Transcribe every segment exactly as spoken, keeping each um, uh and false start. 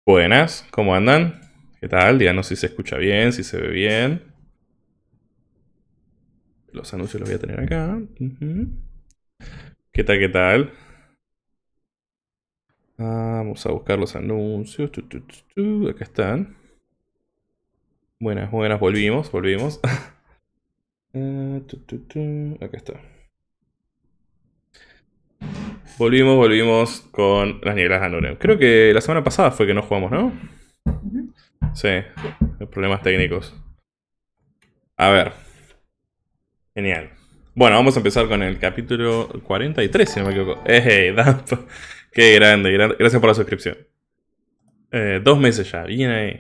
Buenas, ¿cómo andan? ¿Qué tal? Díganos si se escucha bien, si se ve bien. Los anuncios los voy a tener acá. Ujú. ¿Qué tal, qué tal? Ah, vamos a buscar los anuncios. Tu, tu, tu, tu. Acá están. Buenas, buenas, volvimos, volvimos. Ah, tu, tu, tu. Acá está. Volvimos, volvimos con las nielas de Anurem. Creo que la semana pasada fue que no jugamos, ¿no? Ujú. Sí, problemas técnicos. A ver, genial. Bueno, vamos a empezar con el capítulo cuarenta y tres, si no me equivoco. ¡Ey, Damp! ¡Qué grande! gran- Gracias por la suscripción. Eh, dos meses ya, bien ahí.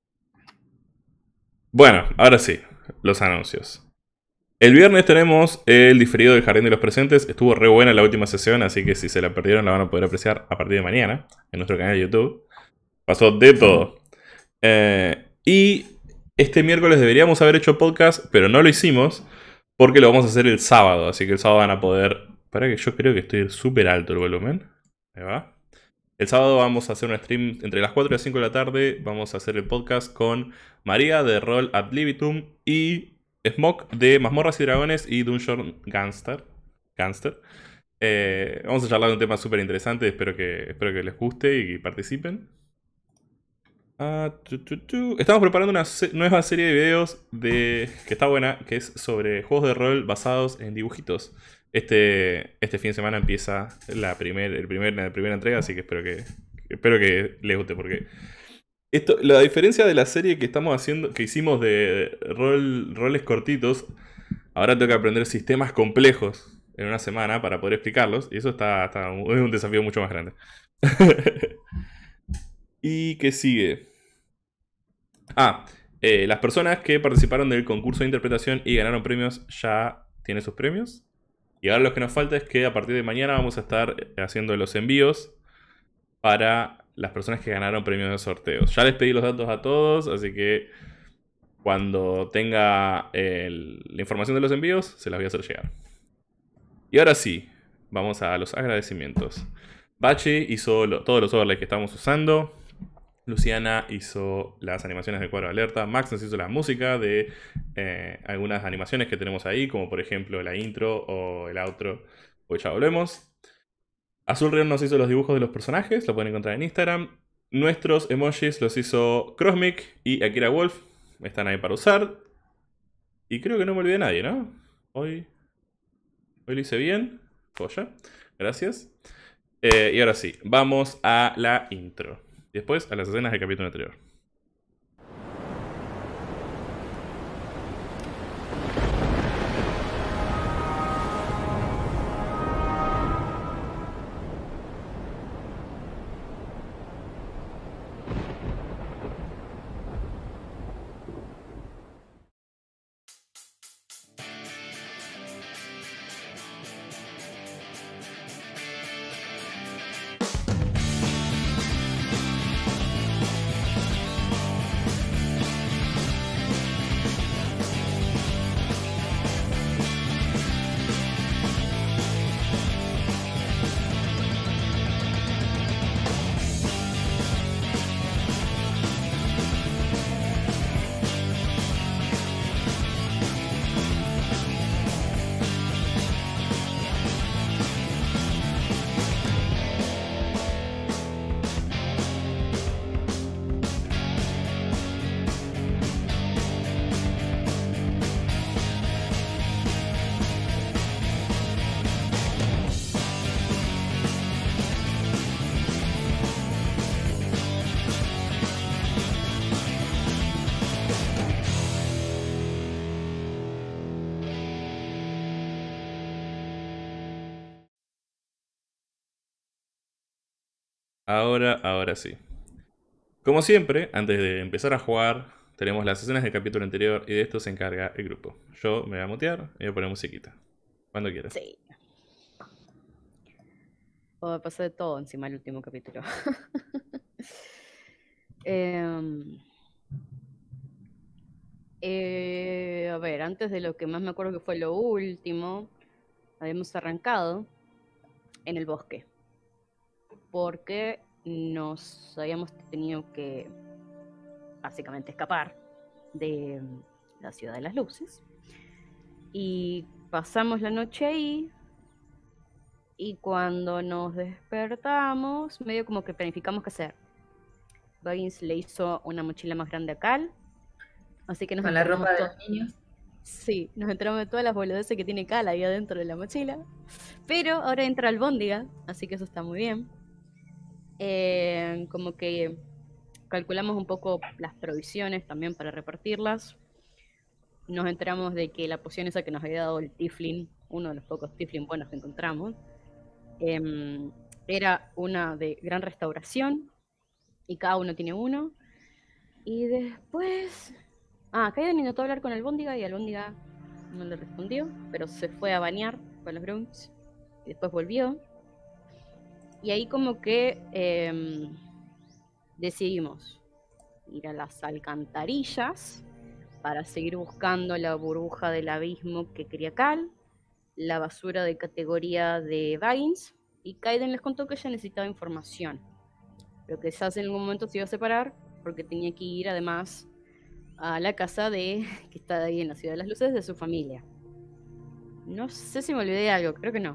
Bueno, ahora sí, los anuncios. El viernes tenemos el diferido del Jardín de los Presentes. Estuvo re buena la última sesión, así que si se la perdieron la van a poder apreciar a partir de mañana en nuestro canal de YouTube. Pasó de todo. Eh, y este miércoles deberíamos haber hecho podcast, pero no lo hicimos porque lo vamos a hacer el sábado. Así que el sábado van a poder... Para que yo creo que estoy súper alto el volumen. Ahí va. El sábado vamos a hacer un stream entre las cuatro y las cinco de la tarde. Vamos a hacer el podcast con María de Roll Ad Libitum y Smoke de Mazmorras y Dragones y Dungeon Gangster. Gangster. Eh, vamos a charlar de un tema súper interesante. Espero que, espero que les guste y que participen. Ah, tu, tu, tu. Estamos preparando una se- nueva serie de videos de, que está buena, que es sobre juegos de rol basados en dibujitos. Este, este fin de semana empieza la, primer, el primer, la primera entrega, así que espero que, espero que les guste, porque esto, la diferencia de la serie que estamos haciendo, que hicimos de rol, roles cortitos, ahora tengo que aprender sistemas complejos en una semana para poder explicarlos, y eso está, está es un desafío mucho más grande. ¿Y qué sigue? Ah, eh, las personas que participaron del concurso de interpretación y ganaron premios ya tienen sus premios. Y ahora lo que nos falta es que a partir de mañana vamos a estar haciendo los envíos para las personas que ganaron premios de sorteos. Ya les pedí los datos a todos, así que cuando tenga el- la información de los envíos, se las voy a hacer llegar. Y ahora sí, vamos a los agradecimientos. Bache hizo lo- todos los overlays que estamos usando. Luciana hizo las animaciones del cuadro de alerta. Max nos hizo la música de eh, algunas animaciones que tenemos ahí, como por ejemplo la intro o el outro. Pues ya volvemos. Azul Rion nos hizo los dibujos de los personajes, lo pueden encontrar en Instagram. Nuestros emojis los hizo Crossmic y Akira Wolf. Están ahí para usar. Y creo que no me olvidé de nadie, ¿no? Hoy, hoy lo hice bien. Joya. Gracias. Eh, y ahora sí, vamos a la intro. Después a las escenas del capítulo anterior. Ahora, ahora sí. Como siempre, antes de empezar a jugar, tenemos las escenas del capítulo anterior y de esto se encarga el grupo. Yo me voy a mutear y voy a poner musiquita. Cuando quieras. Sí. O pasó de todo encima el último capítulo. Em, eh, a ver, antes de lo que más me acuerdo que fue lo último, habíamos arrancado en el bosque. Porque nos habíamos tenido que básicamente escapar de la Ciudad de las Luces. Y pasamos la noche ahí. Y cuando nos despertamos, medio como que planificamos qué hacer. Baggins le hizo una mochila más grande a Cal. Así que nos Con la enteramos ropa de to- los niños. Sí, nos enteramos de todas las boludeces que tiene Cal ahí adentro de la mochila. Pero ahora entra albóndiga, así que eso está muy bien. Eh, como que calculamos un poco las provisiones también para repartirlas. Nos enteramos de que la poción esa que nos había dado el Tiflin, uno de los pocos Tiflin buenos que encontramos, eh, era una de gran restauración y cada uno tiene uno. Y después... Ah, Kaiden intentó hablar con Albóndiga y Albóndiga no le respondió, pero se fue a bañar con los grunts y después volvió. Y ahí como que eh, decidimos ir a las alcantarillas para seguir buscando la burbuja del abismo que quería Cal, la basura de categoría de Baggins, y Kaiden les contó que ella necesitaba información, pero que quizás en algún momento se iba a separar porque tenía que ir además a la casa de que está ahí en la Ciudad de las Luces de su familia. No sé si me olvidé de algo, creo que no.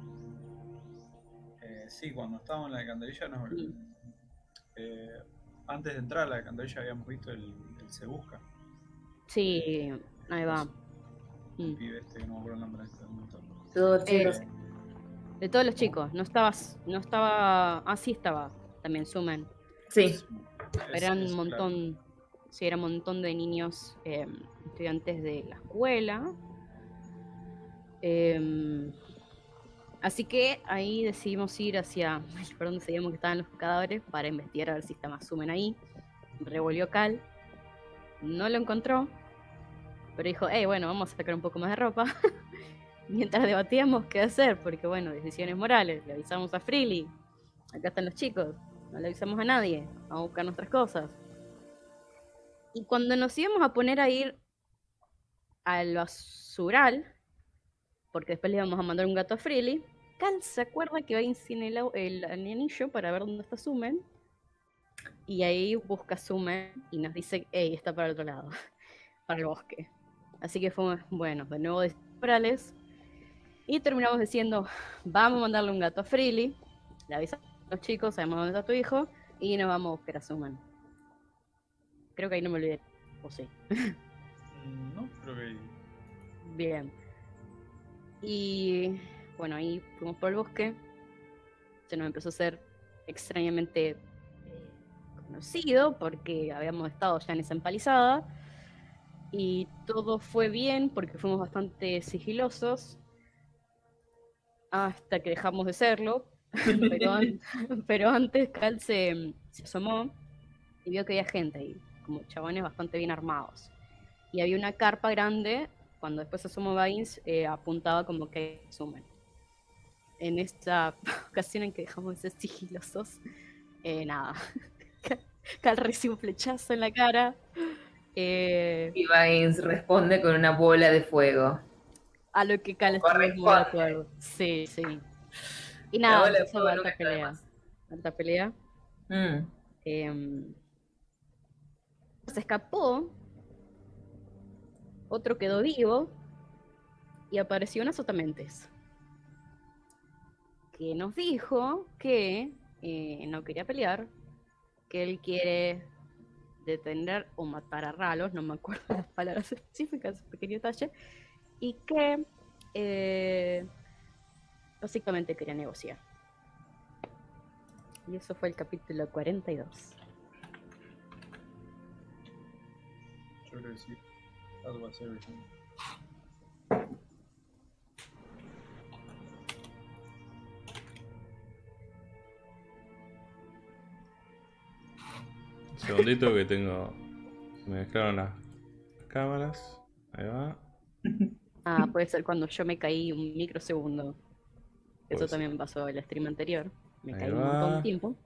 Eh, sí, cuando estábamos en la alcantarilla, nos, Sí. eh, antes de entrar a la alcantarilla habíamos visto el, el Se Busca. Sí, ahí va. El Mm. pibe este que no me acuerdo el nombre en este momento. Todo Eh, chicos. De todos los chicos, no estabas, no estaba, ah sí estaba, también Sumen. Sí. Es- Eran es- un montón, sí, era un montón de niños eh, estudiantes de la escuela. Eh, así que ahí decidimos ir hacia, por donde sabíamos que estaban los cadáveres para investigar a ver si estaba Sumen ahí. Revolvió Cal, no lo encontró, pero dijo, hey, bueno, vamos a sacar un poco más de ropa. Mientras debatíamos qué hacer, porque bueno, decisiones morales, le avisamos a Freely, acá están los chicos, no le avisamos a nadie, vamos a buscar nuestras cosas. Y cuando nos íbamos a poner a ir al basural, porque después le íbamos a mandar un gato a Freely, Cal se acuerda que va a incinerar el, el anillo para ver dónde está Sumen, y ahí busca Sumen y nos dice, hey, está para el otro lado, para el bosque. Así que fue, bueno, de nuevo de morales. Y terminamos diciendo, vamos a mandarle un gato a Freely, le avisamos a los chicos, sabemos dónde está tu hijo, y nos vamos a buscar a Suman. Creo que ahí no me olvidé, o sí. Mm, No, creo que. Bien. Y bueno, ahí fuimos por el bosque, se nos empezó a hacer extrañamente eh, conocido, porque habíamos estado ya en esa empalizada, y todo fue bien, porque fuimos bastante sigilosos, hasta que dejamos de serlo, pero, an- pero antes Cal se, se asomó y vio que había gente ahí, como chabones bastante bien armados. Y había una carpa grande, cuando después se asomó Baggins, eh, apuntaba como que sumen. En esta ocasión en que dejamos de ser sigilosos, eh, nada, Cal recibe un flechazo en la cara. Eh, Y Baggins responde con una bola de fuego. a lo que Cal estuvo muy de Corresponde. acuerdo. Sí, sí. Y La nada, bola de empezó fuego la nunca alta está de pelea. más. Alta pelea. Mm. Eh, se escapó, otro quedó vivo y apareció una Sotamentes que nos dijo que eh, no quería pelear, que él quiere detener o matar a Ralos, no me acuerdo las palabras específicas, pequeño detalle, y que eh, básicamente quería negociar. Y eso fue el capítulo cuarenta y dos. Yo creo que sí. That was everything. Un segundito que tengo. Se me mezclaron las cámaras. Ahí va. Ah, puede ser cuando yo me caí un microsegundo. Eso Puede ser. también pasó en el stream anterior. Me Ahí caí un va. montón de tiempo.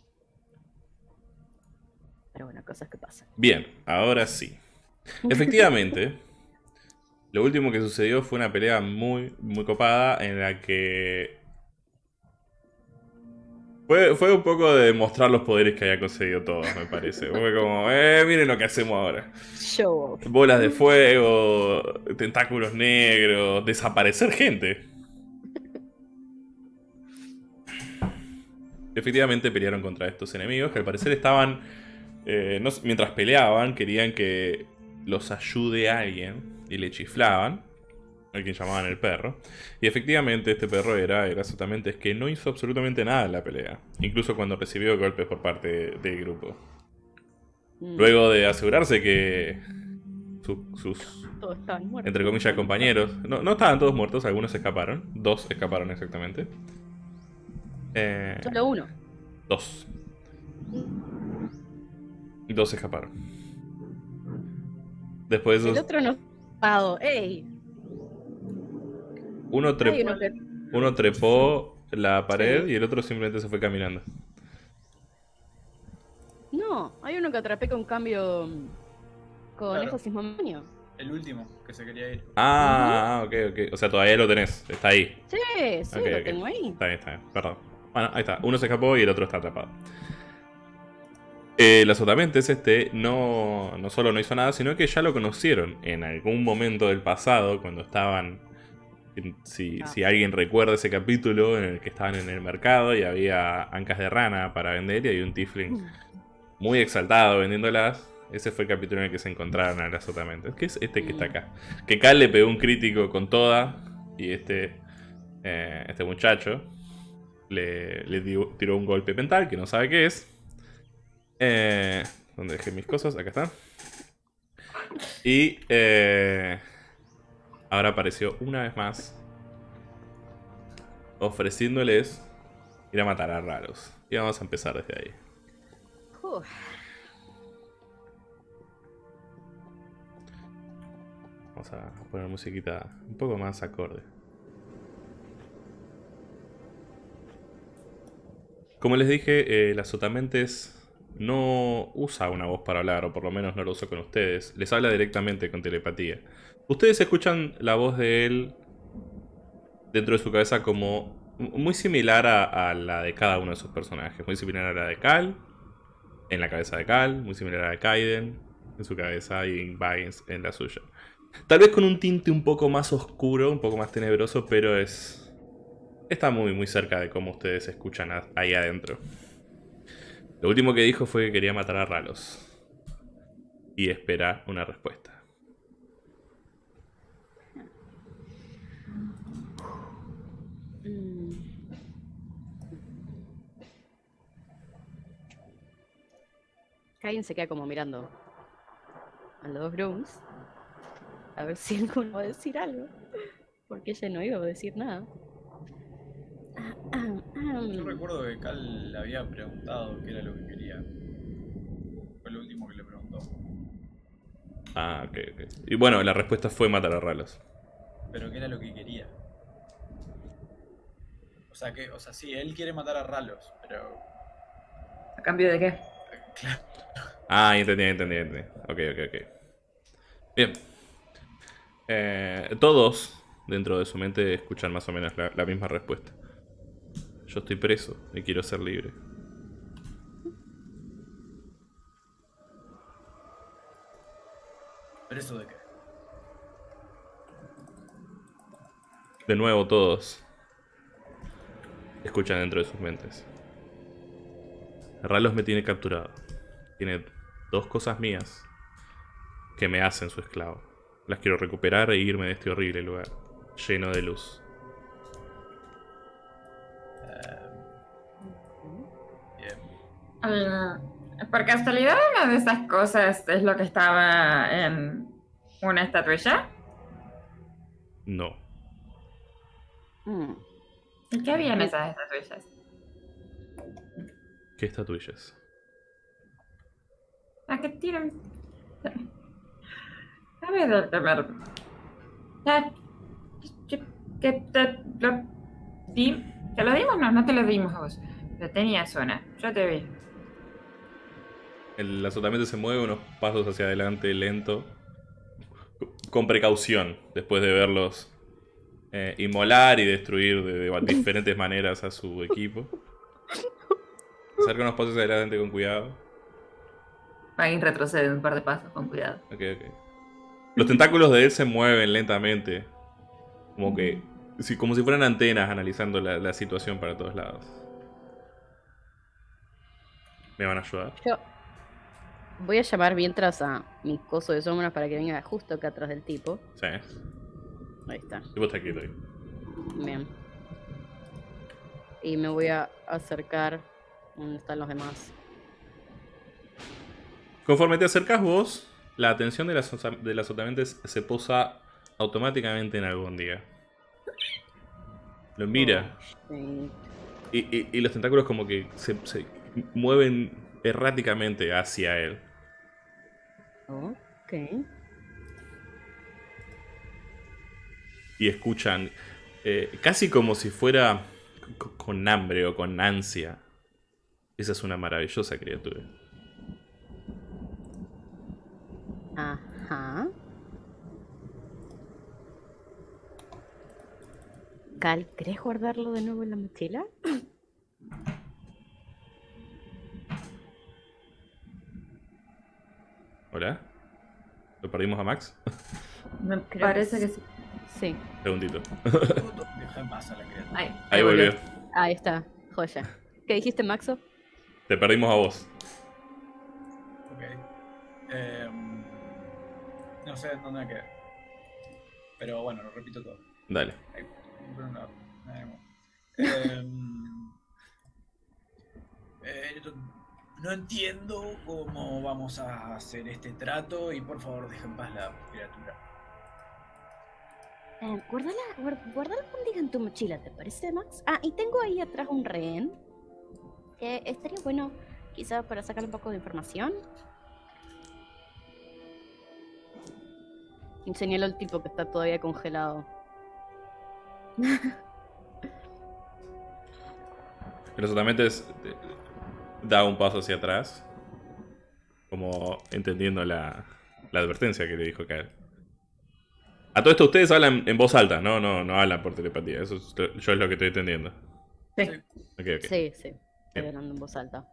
Pero bueno, cosas que pasan. Bien, ahora sí. Efectivamente, lo último que sucedió fue una pelea muy, muy copada en la que Fue, fue un poco de mostrar los poderes que había conseguido todos, me parece. Fue como, eh, miren lo que hacemos ahora. Show off. Bolas de fuego, tentáculos negros, desaparecer gente. Efectivamente pelearon contra estos enemigos que al parecer estaban... Eh, no- mientras peleaban querían que los ayude alguien y le chiflaban. A quien llamaban el perro. Y efectivamente este perro era el absolutamente es que no hizo absolutamente nada en la pelea. Incluso cuando recibió golpes por parte del grupo. Mm, Luego de asegurarse que su- sus, Todos estaban muertos. entre comillas, compañeros... No, no estaban todos muertos, algunos escaparon. Dos escaparon exactamente. Eh, Solo uno. dos. Dos escaparon. Después de El esos, otro no. Pado. ¡Ey! uno, Hay trep- uno que. uno trepó la pared Sí. y el otro simplemente se fue caminando. No, hay uno que atrapé con cambio. mm, Con Claro. énfasis momentáneo. El último que se quería ir. Ah, ok, ok. O sea, todavía lo tenés. Está ahí. Sí, sí, Ok, lo ok. tengo ahí. Está bien, está bien. Perdón. Bueno, ahí está. Uno se escapó y el otro está atrapado. Eh, el azotamentes este no, no solo no hizo nada, sino que ya lo conocieron en algún momento del pasado, cuando estaban... en- Si, Ah. si alguien recuerda ese capítulo en el que estaban en el mercado y había ancas de rana para vender y hay un tiefling muy exaltado vendiéndolas. Ese fue el capítulo en el que se encontraron a las azotamentes. Que es este que está acá. Que Cal le pegó un crítico con toda y este, eh, este muchacho le, le dio- tiró un golpe mental que no sabe qué es. Eh, ¿Dónde dejé mis cosas? Acá están. Y eh, ahora apareció una vez más ofreciéndoles ir a matar a raros. Y vamos a empezar desde ahí. Uf, Vamos a poner musiquita un poco más acorde. Como les dije, el Azotamentes no usa una voz para hablar, o por lo menos no lo usa con ustedes. Les habla directamente con telepatía. Ustedes escuchan la voz de él dentro de su cabeza como muy similar a, a la de cada uno de sus personajes. Muy similar a la de Cal, en la cabeza de Cal, muy similar a la de Kaiden en su cabeza y Baggins en la suya. Tal vez con un tinte un poco más oscuro, un poco más tenebroso, pero es... Está muy muy cerca de cómo ustedes escuchan a- ahí adentro. Lo último que dijo fue que quería matar a Ralos. Y espera una respuesta. mm. Kain se queda como mirando a los dos grooms. A ver si alguno va a decir algo. Porque ella no iba a decir nada. Yo recuerdo que Cal le había preguntado qué era lo que quería. Fue lo último que le preguntó. Ah, ok, ok. Y bueno, la respuesta fue matar a Ralos. Pero qué era lo que quería. O sea que, o sea, sí, él quiere matar a Ralos, pero. ¿A cambio de qué? Claro. Ah, entendí, entendí, entendí. Ok, ok, ok. Bien. Eh, todos dentro de su mente escuchan más o menos la, la misma respuesta. Yo estoy preso y quiero ser libre. ¿Pero eso de qué? De nuevo todos escuchan dentro de sus mentes. Ralos me tiene capturado. Tiene dos cosas mías que me hacen su esclavo. Las quiero recuperar e irme de este horrible lugar, lleno de luz. Bien. Ah, por casualidad, una de esas cosas es lo que estaba en una estatuilla. No. Mm. ¿Y qué había en esas estatuillas? ¿Qué estatuillas? ¿A qué tiran? A ver, el primer. Ya, que, que te lo di. ¿Te lo dimos? No, no te lo dimos a vos. Lo tenía zona. Yo te vi. El azotamiento se mueve unos pasos hacia adelante lento, con precaución, después de verlos eh, inmolar y destruir de, de diferentes maneras a su equipo. Acerca unos pasos adelante con cuidado. Magin retrocede un par de pasos, con cuidado. Ok, ok. Los tentáculos de él se mueven lentamente. Como que. Sí, como si fueran antenas analizando la, la situación para todos lados. ¿Me van a ayudar? Yo voy a llamar mientras a mi coso de sombras para que venga justo acá atrás del tipo. Sí. Ahí está. El tipo está quieto ahí. Bien. Y me voy a acercar donde están los demás. Conforme te acercas vos, la atención de las, de las otamentes se posa automáticamente en Albóndiga. Lo mira. Oh, sí. Y, y, y los tentáculos como que se, se mueven erráticamente hacia él. Ok. Y escuchan, eh, casi como si fuera c- con hambre o con ansia. Esa es una maravillosa criatura. Ajá. Cal, ¿querés guardarlo de nuevo en la mochila? ¿Hola? ¿Lo perdimos a Max? Me Creo parece que que sí. Sí. Segundito. Deja en paz a la criatura. Ay, Ahí volvió. Ahí está. Joya. ¿Qué dijiste, Maxo? Te perdimos a vos. Ok. Em, no sé dónde me quedé. Pero bueno, lo repito todo. Dale. Ahí, por un lado. Ahí, bueno. Em, eh, no entiendo cómo vamos a hacer este trato y por favor deja en paz la criatura. Eh, guárdala, guarda, guarda la albóndiga en tu mochila, ¿te parece, Max? Ah, y tengo ahí atrás un rehén. Que estaría bueno, quizá para sacar un poco de información. Y señalo al tipo que está todavía congelado. Los otamentes eh, da un paso hacia atrás. Como entendiendo la, la advertencia que le dijo Kyle. A todo esto ustedes hablan en voz alta, no, no, no hablan por telepatía. Eso es, yo es lo que estoy entendiendo. sí. Ok, ok. Sí, sí. Estoy Bien. hablando en voz alta.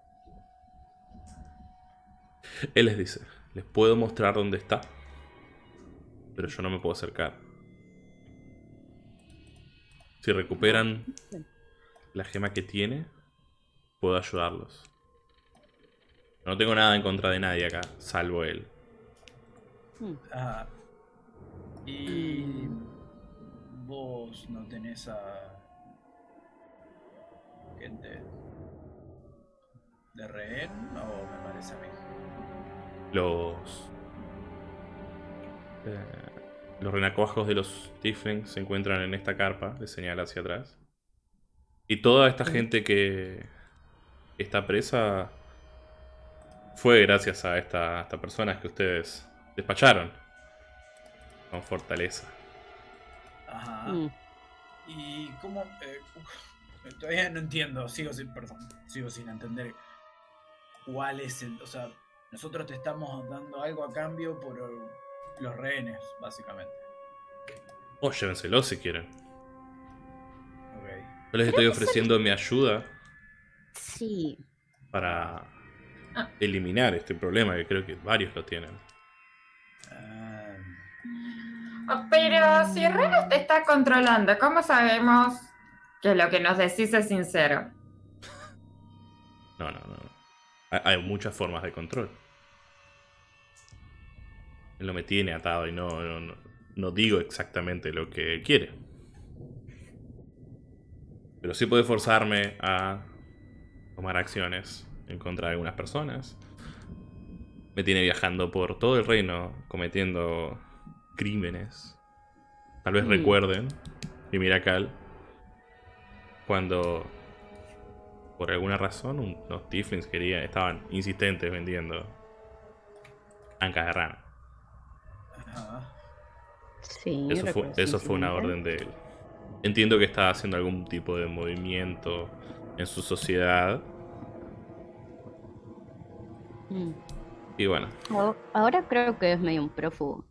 Él les dice, les puedo mostrar dónde está, pero yo no me puedo acercar. Si recuperan la gema que tiene, puedo ayudarlos. No tengo nada en contra de nadie acá, salvo él. Hmm. Ah, y vos no tenés a gente de rehén o me parece a mí. Los... eh, los renacuajos de los tieflings se encuentran en esta carpa, le señala hacia atrás. Y toda esta gente que está presa fue gracias a esta, a estas personas que ustedes despacharon con fortaleza. Ajá. Mm. Y cómo eh, uf, todavía no entiendo, sigo sin, perdón, sigo sin entender cuál es el, o sea, nosotros te estamos dando algo a cambio por los rehenes, básicamente. O llévenselo si quieren. Ok. Yo les estoy ofreciendo mi ayuda Sí. para eliminar este problema, que creo que varios lo tienen. Ah, Oh, pero si Renos te está controlando, ¿cómo sabemos que lo que nos decís es sincero? No, no, no. Hay, hay muchas formas de control. Él no me tiene atado y no, no, no, no digo exactamente lo que él quiere. Pero sí puede forzarme a tomar acciones en contra de algunas personas. Me tiene viajando por todo el reino cometiendo crímenes. Tal vez Mm. recuerden, y mira Cal, cuando por alguna razón unos tieflings querían, estaban insistentes vendiendo ancas de rana. ajá. Sí. Eso fue, recuerdo eso fue una incidente. orden de él. Entiendo que está haciendo algún tipo de movimiento en su sociedad. Mm. Y bueno, Ahora- Ahora creo que es medio un prófugo.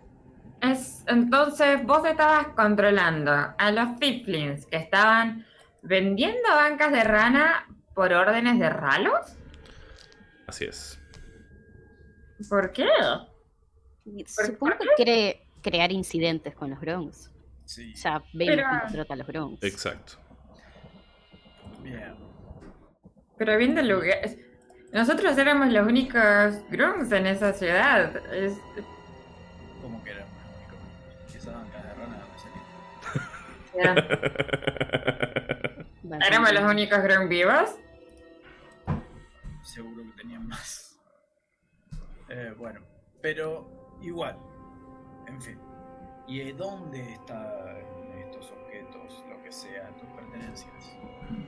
Es, entonces vos estabas controlando a los Tiflins que estaban ¿Vendiendo bancas de rana por órdenes de Ralos? Así es. ¿Por qué? Supongo que quiere crear incidentes con los Gronks. Sí. Ya vemos Pero- cómo trata a los Gronks. Exacto. Bien. Pero bien del lugar. Nosotros éramos los únicos grunts en esa ciudad. Es- ¿Cómo que era el único? ¿Y esas bancas de rana dónde salían? era- ¿Éramos los únicos grunts vivos? Seguro que tenían más. Eh, bueno, pero igual. En fin. ¿Y de dónde están estos objetos, lo que sea, tus pertenencias?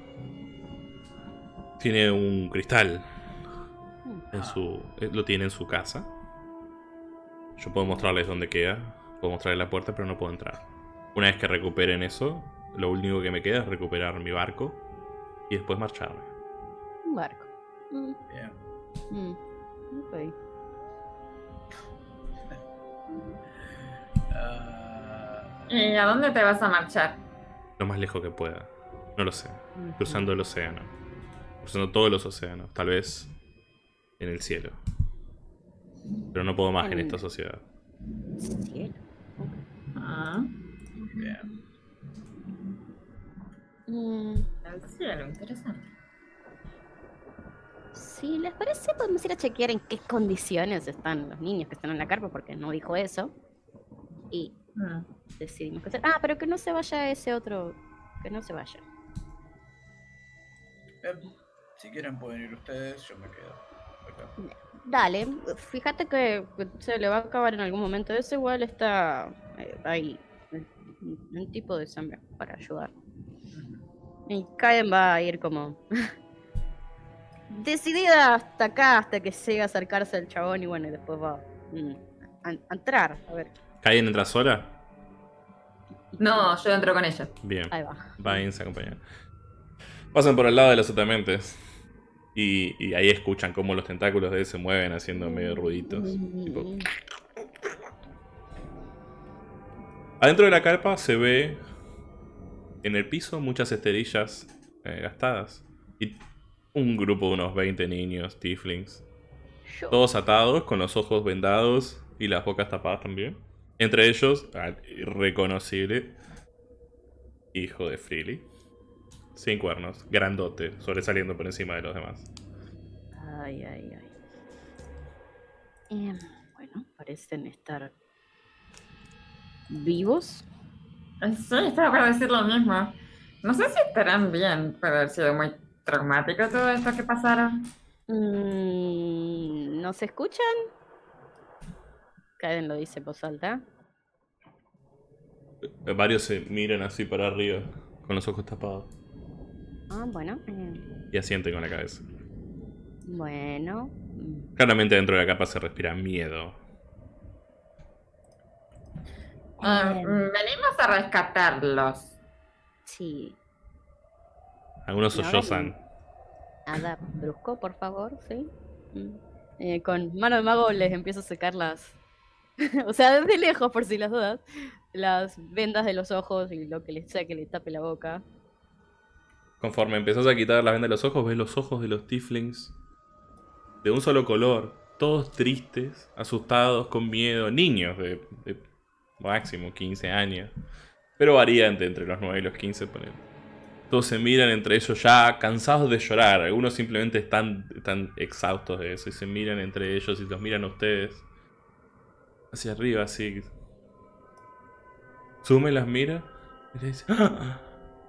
Tiene un cristal. Hmm. En su, eh, lo tiene en su casa. Yo puedo mostrarles dónde queda. Puedo mostrarles la puerta, pero no puedo entrar. Una vez que recuperen eso, lo único que me queda es recuperar mi barco y después marcharme. Un barco. Mm, Bien. mm, ok. Ah, ¿Y a dónde te vas a marchar? Lo más lejos que pueda. No lo sé. Ujú. Cruzando el océano. Cruzando todos los océanos. Tal vez en el cielo. Pero no puedo más en En- esta sociedad. Cielo. Ah, bien. Mm, el cielo, interesante. si les parece, podemos ir a chequear en qué condiciones están los niños que están en la carpa, porque no dijo eso. Y Mm. decidimos que hacer. Ah, pero que no se vaya ese otro. Que no se vaya. Bien. Si quieren pueden ir ustedes, yo me quedo acá. Dale, fíjate que se le va a acabar en algún momento. Ese igual está eh, ahí. Un, un tipo de sangre para ayudar. Y Kaden va a ir como decidida hasta acá, hasta que llegue a acercarse al chabón y bueno, y después va mm, a, a entrar. A ver, ¿Caen entra sola? No, yo entro con ella. Bien. ahí va. Vayan, se acompañan. Pasan por el lado de los otamentes. Y, y ahí escuchan cómo los tentáculos de él se mueven haciendo medio ruiditos. Tipo, adentro de la carpa se ve en el piso muchas esterillas eh, gastadas. Y un grupo de unos veinte niños, tieflings. Yo- Todos atados, con los ojos vendados y las bocas tapadas también. Entre ellos, al irreconocible hijo de Freely. Sin cuernos, grandote, sobresaliendo por encima de los demás. Ay, ay, ay. Em, bueno, parecen estar vivos. Sí, estaba para decir lo mismo. No sé si estarán bien, puede haber sido muy traumático todo esto que pasaron. Mm, ¿no se escuchan? Kaden lo dice en voz alta. Eh, Varios se miran así para arriba, con los ojos tapados. Ah, bueno. eh, Y asienten con la cabeza. bueno. mm, Claramente dentro de la capa se respira miedo. Ah, em, venimos a rescatarlos. sí. Algunos No, sollozan. Nada brusco, por favor, sí. Mm. Eh, con mano de mago les empiezo a secar las. O sea, desde lejos, por si las dudas. Las vendas de los ojos y lo que les sea que le tape la boca. Conforme empezás a quitar la venda de los ojos, ves los ojos de los tieflings de un solo color. Todos tristes, asustados, con miedo. Niños de, de máximo quince años. Pero varía entre, entre los nueve y los quince, ponele. Todos se miran entre ellos ya cansados de llorar. Algunos simplemente están, están exhaustos de eso y se miran entre ellos y los miran a ustedes. Hacia arriba, así. Sume las mira y le dice: ¡Ah!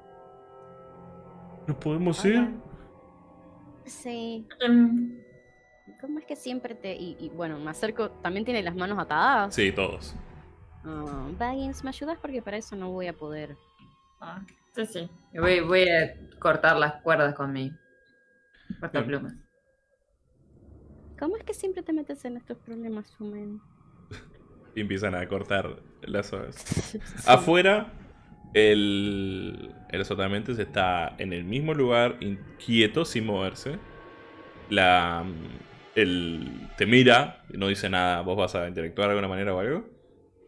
¿Nos podemos ir? Hola. Sí. Em, ¿Cómo es que siempre te.? Y, y, bueno, me acerco. ¿También tiene las manos atadas? Sí, todos. Ah, Baggins, ¿me ayudas? Porque para eso no voy a poder. ah, sí, sí. Voy, voy a cortar las cuerdas con mi cortaplumas. ¿Cómo es que siempre te metes en estos problemas, Sumen? Y empiezan a cortar las hojas. Sí. Afuera, el, el azotamentes está en el mismo lugar, inquieto, sin moverse. La, el, te mira, no dice nada. ¿Vos vas a interactuar de alguna manera o algo?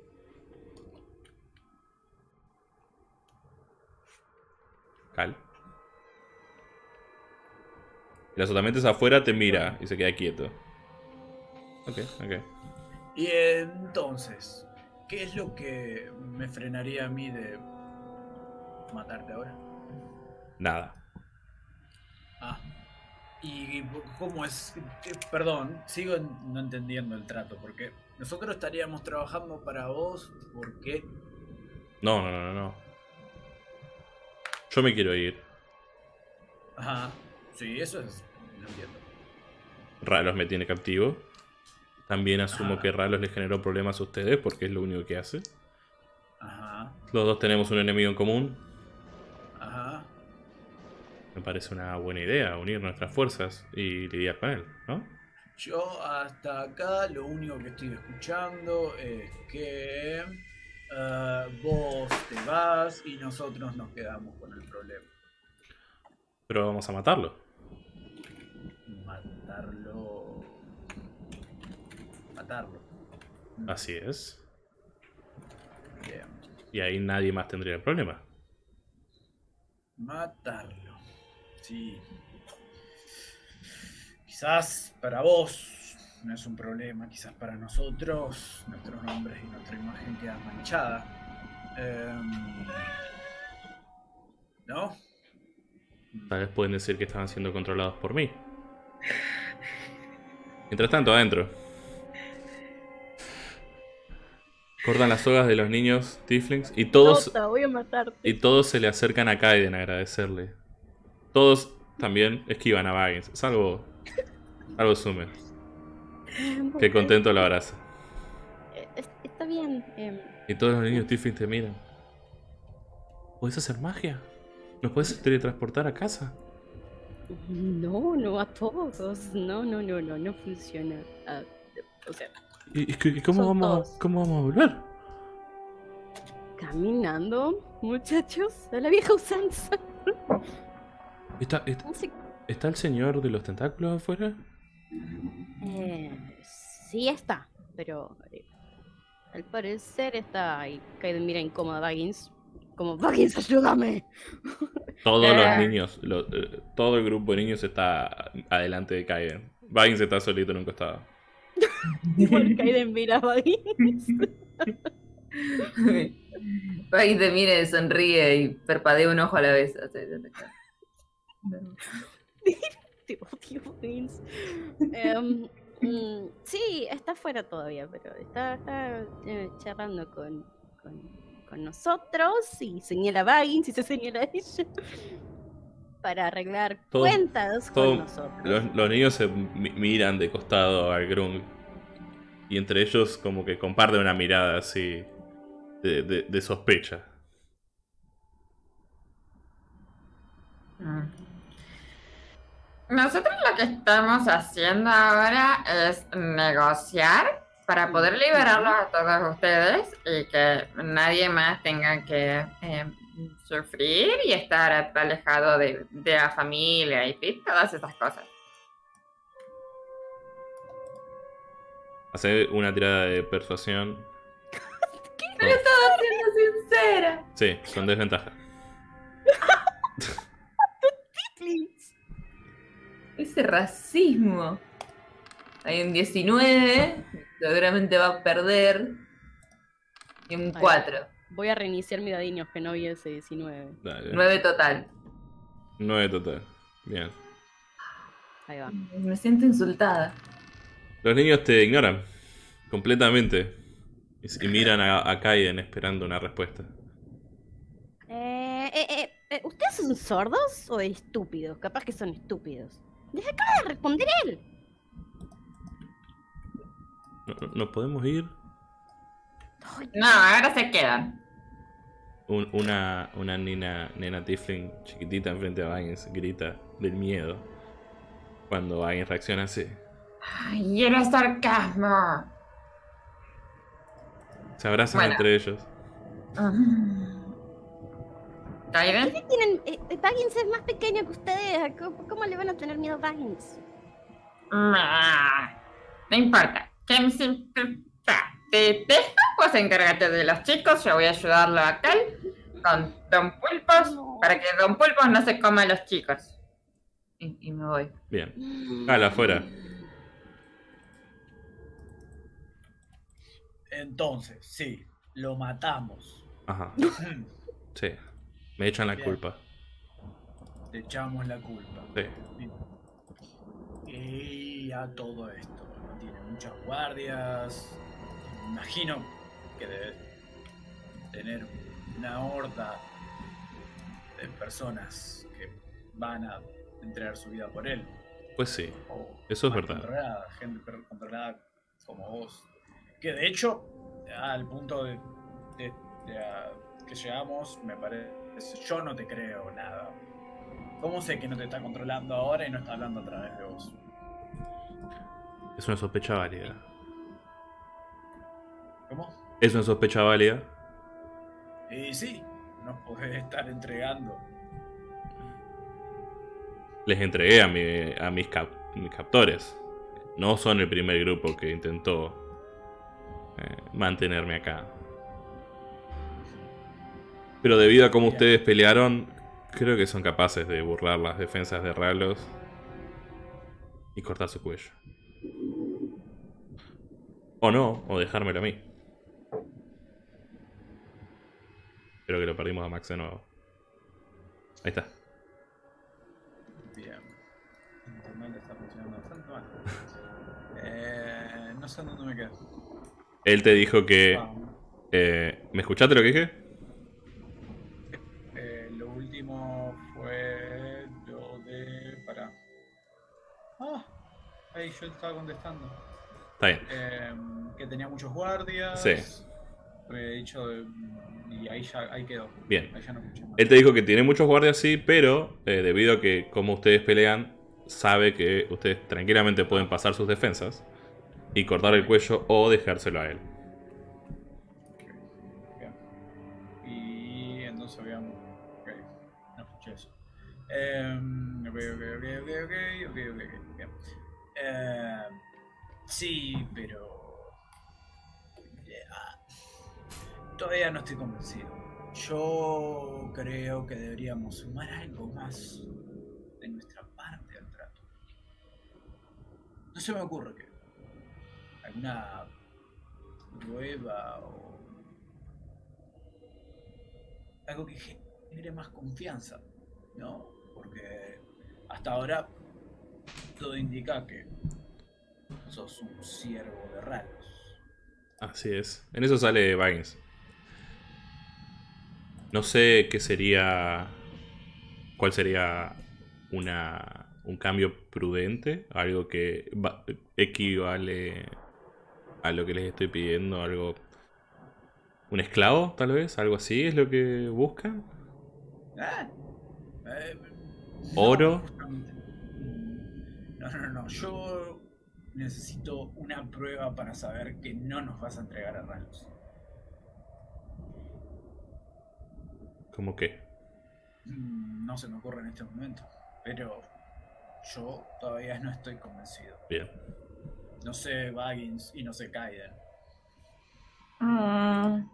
Cal. El azotamiento afuera te mira y se queda quieto. Ok, ok. Y entonces, ¿qué es lo que me frenaría a mí de matarte ahora? Nada. Ah. ¿Y cómo es? Perdón, sigo no entendiendo el trato, porque nosotros estaríamos trabajando para vos, ¿por qué? No, no, no, no, no. Yo me quiero ir. Ajá, sí, eso es, lo entiendo. Ralos me tiene captivo. También asumo Ajá. que Ralos les generó problemas a ustedes porque es lo único que hace. Ajá, Los dos tenemos un enemigo en común. ajá. Me parece una buena idea unir nuestras fuerzas y lidiar con él, ¿no? Yo hasta acá lo único que estoy escuchando es que eh, vos te vas y nosotros nos quedamos con el problema. Pero vamos a matarlo. Matarlo. Matarlo. Así es. Bien. Y ahí nadie más tendría el problema. Matarlo. Sí. Quizás para vos no es un problema, quizás para nosotros, nuestros nombres y nuestra imagen quedan manchada. Em, ¿No? Tal vez pueden decir que estaban siendo controlados por mí. Mientras tanto, adentro. Cortan las sogas de los niños Tieflings y todos, Tota, voy a matarte. y todos se le acercan a Kaiden a agradecerle. Todos también esquivan a Baggins, salvo, salvo Sumer, que contento lo abraza. Eh, es- Está bien. em, Y todos los niños Tieflings te miran. ¿Puedes hacer magia? ¿Nos puedes teletransportar a casa? No, no a todos. No, no, no, no, no funciona. Ah, o sea, ¿Y, y qué- cómo, Son vamos a, todos. cómo vamos a volver? caminando, muchachos, a la vieja usanza. ¿Está, está, No sé. ¿Está el señor de los tentáculos afuera? Eh, sí está, pero eh, al parecer está ahí. Kaiden mira incómoda a Baggins. Como, Baggins, ayúdame. Todos Eh. los niños, lo- eh, todo el grupo de niños está adelante de Kaiden. Baggins está solito en un costado. Igual Kaiden mira a Baggins. Ahí te mire, sonríe y parpadea un ojo a la vez. Te odio, Baggins. Em, mm, sí, está afuera todavía, pero está, está eh, charlando con, con, con nosotros y señala a Baggins y se señala a ella para arreglar Todo- cuentas todo- con nosotros. Los, los niños se mi- miran de costado al Grung. Y entre ellos como que comparten una mirada así de, de- de sospecha. Mm. Nosotros lo que estamos haciendo ahora es negociar para poder liberarlos a todos ustedes y que nadie más tenga que eh, sufrir y estar alejado de, de la familia y sí, todas esas cosas. Hace una tirada de persuasión. Pero estaba siendo sincera. Sí, con desventaja. Please. Ese racismo. Hay un diecinueve, seguramente va a perder. Y un Ay. cuatro. Voy a reiniciar mi dadiños que no vi ese diecinueve. Dale. nueve total. nueve total. Bien. Ahí va. Me siento insultada. Los niños te ignoran completamente y, y miran a, a Kaiden esperando una respuesta. Eh, eh, eh, eh, ¿Ustedes son sordos o estúpidos? Capaz que son estúpidos. Deja acá de responder él. ¿No, ¿Nos podemos ir? Ay, No, ahora se quedan. Un- una, una nena, nena Tiefling chiquitita enfrente a Baggins grita del miedo cuando Baggins reacciona así. Ay, era sarcasmo. Se abrazan Bueno. entre ellos. ¿Kaiden? ¿qué tienen? Eh, eh, Baggins es más pequeño que ustedes. ¿Cómo, cómo le van a tener miedo a Baggins? Ah, no importa. Que me sim- ta- Te dejo, pues encárgate de los chicos. Yo voy a ayudarlo a aquel con Don Pulpos No. para que Don Pulpos no se coma a los chicos. y, y me voy. Bien. Cala, afuera. Entonces, sí, lo matamos. Ajá. Sí. Me echan la Bien. culpa. Te echamos la culpa. Sí. Y a todo esto, ¿no? Tiene muchas guardias. Me imagino que debe tener una horda de personas que van a entregar su vida por él. Pues sí. O Eso es más verdad. Controlada, gente per- controlada como vos. Que de hecho, al punto de, de- de a- que llegamos, me parece. Yo no te creo nada. ¿Cómo sé que no te está controlando ahora y no está hablando a través de vos? Es una sospecha válida. ¿Cómo? Es una sospecha válida. Y sí, nos podés estar entregando. Les entregué a, mi, a mis, cap, mis captores. No son el primer grupo que intentó eh, mantenerme acá. Pero debido a cómo Bien. ustedes pelearon, creo que son capaces de burlar las defensas de Ralos y cortar su cuello. O no, o dejármelo a mí. Creo que lo perdimos a Max de nuevo. Ahí está. Bien. Internet está funcionando bastante mal. Eh, no sé en dónde me quedo. Él te dijo que... Vamos. Eh, ¿Me escuchaste lo que dije? Eh, lo último fue lo de... Pará. Ah, ahí yo estaba contestando. Está bien. Eh, que tenía muchos guardias. Sí. Había dicho... de- y ahí ya ahí quedó. Bien. Ahí ya no escuché más. Él te dijo que tiene muchos guardias, sí, pero eh, debido a que como ustedes pelean, sabe que ustedes tranquilamente pueden pasar sus defensas y cortar el cuello o dejárselo a él. Bien. Y entonces habíamos... Ok, no escuché eso. Eh, ok, ok, ok, ok, ok, ok, ok, ok, bien. Eh, sí, pero... ah, todavía no estoy convencido. Yo creo que deberíamos sumar algo más de nuestra parte al trato. No se me ocurre que... alguna prueba o algo que genere más confianza, ¿no? Porque hasta ahora todo indica que sos un siervo de Ralos. Así es. En eso sale Vines. No sé qué sería... ¿Cuál sería una, un cambio prudente? Algo que va- equivale a lo que les estoy pidiendo. Algo... ¿Un esclavo, tal vez? ¿Algo así es lo que buscan? ¿Ah? Eh, ¿Oro? No, justamente. Mm, no, no, no. Yo necesito una prueba para saber que no nos vas a entregar a Ralos. ¿Cómo qué? Mm, No se me ocurre en este momento. Pero yo todavía no estoy convencido. Bien. No sé Baggins y no sé Kaiden. Mm.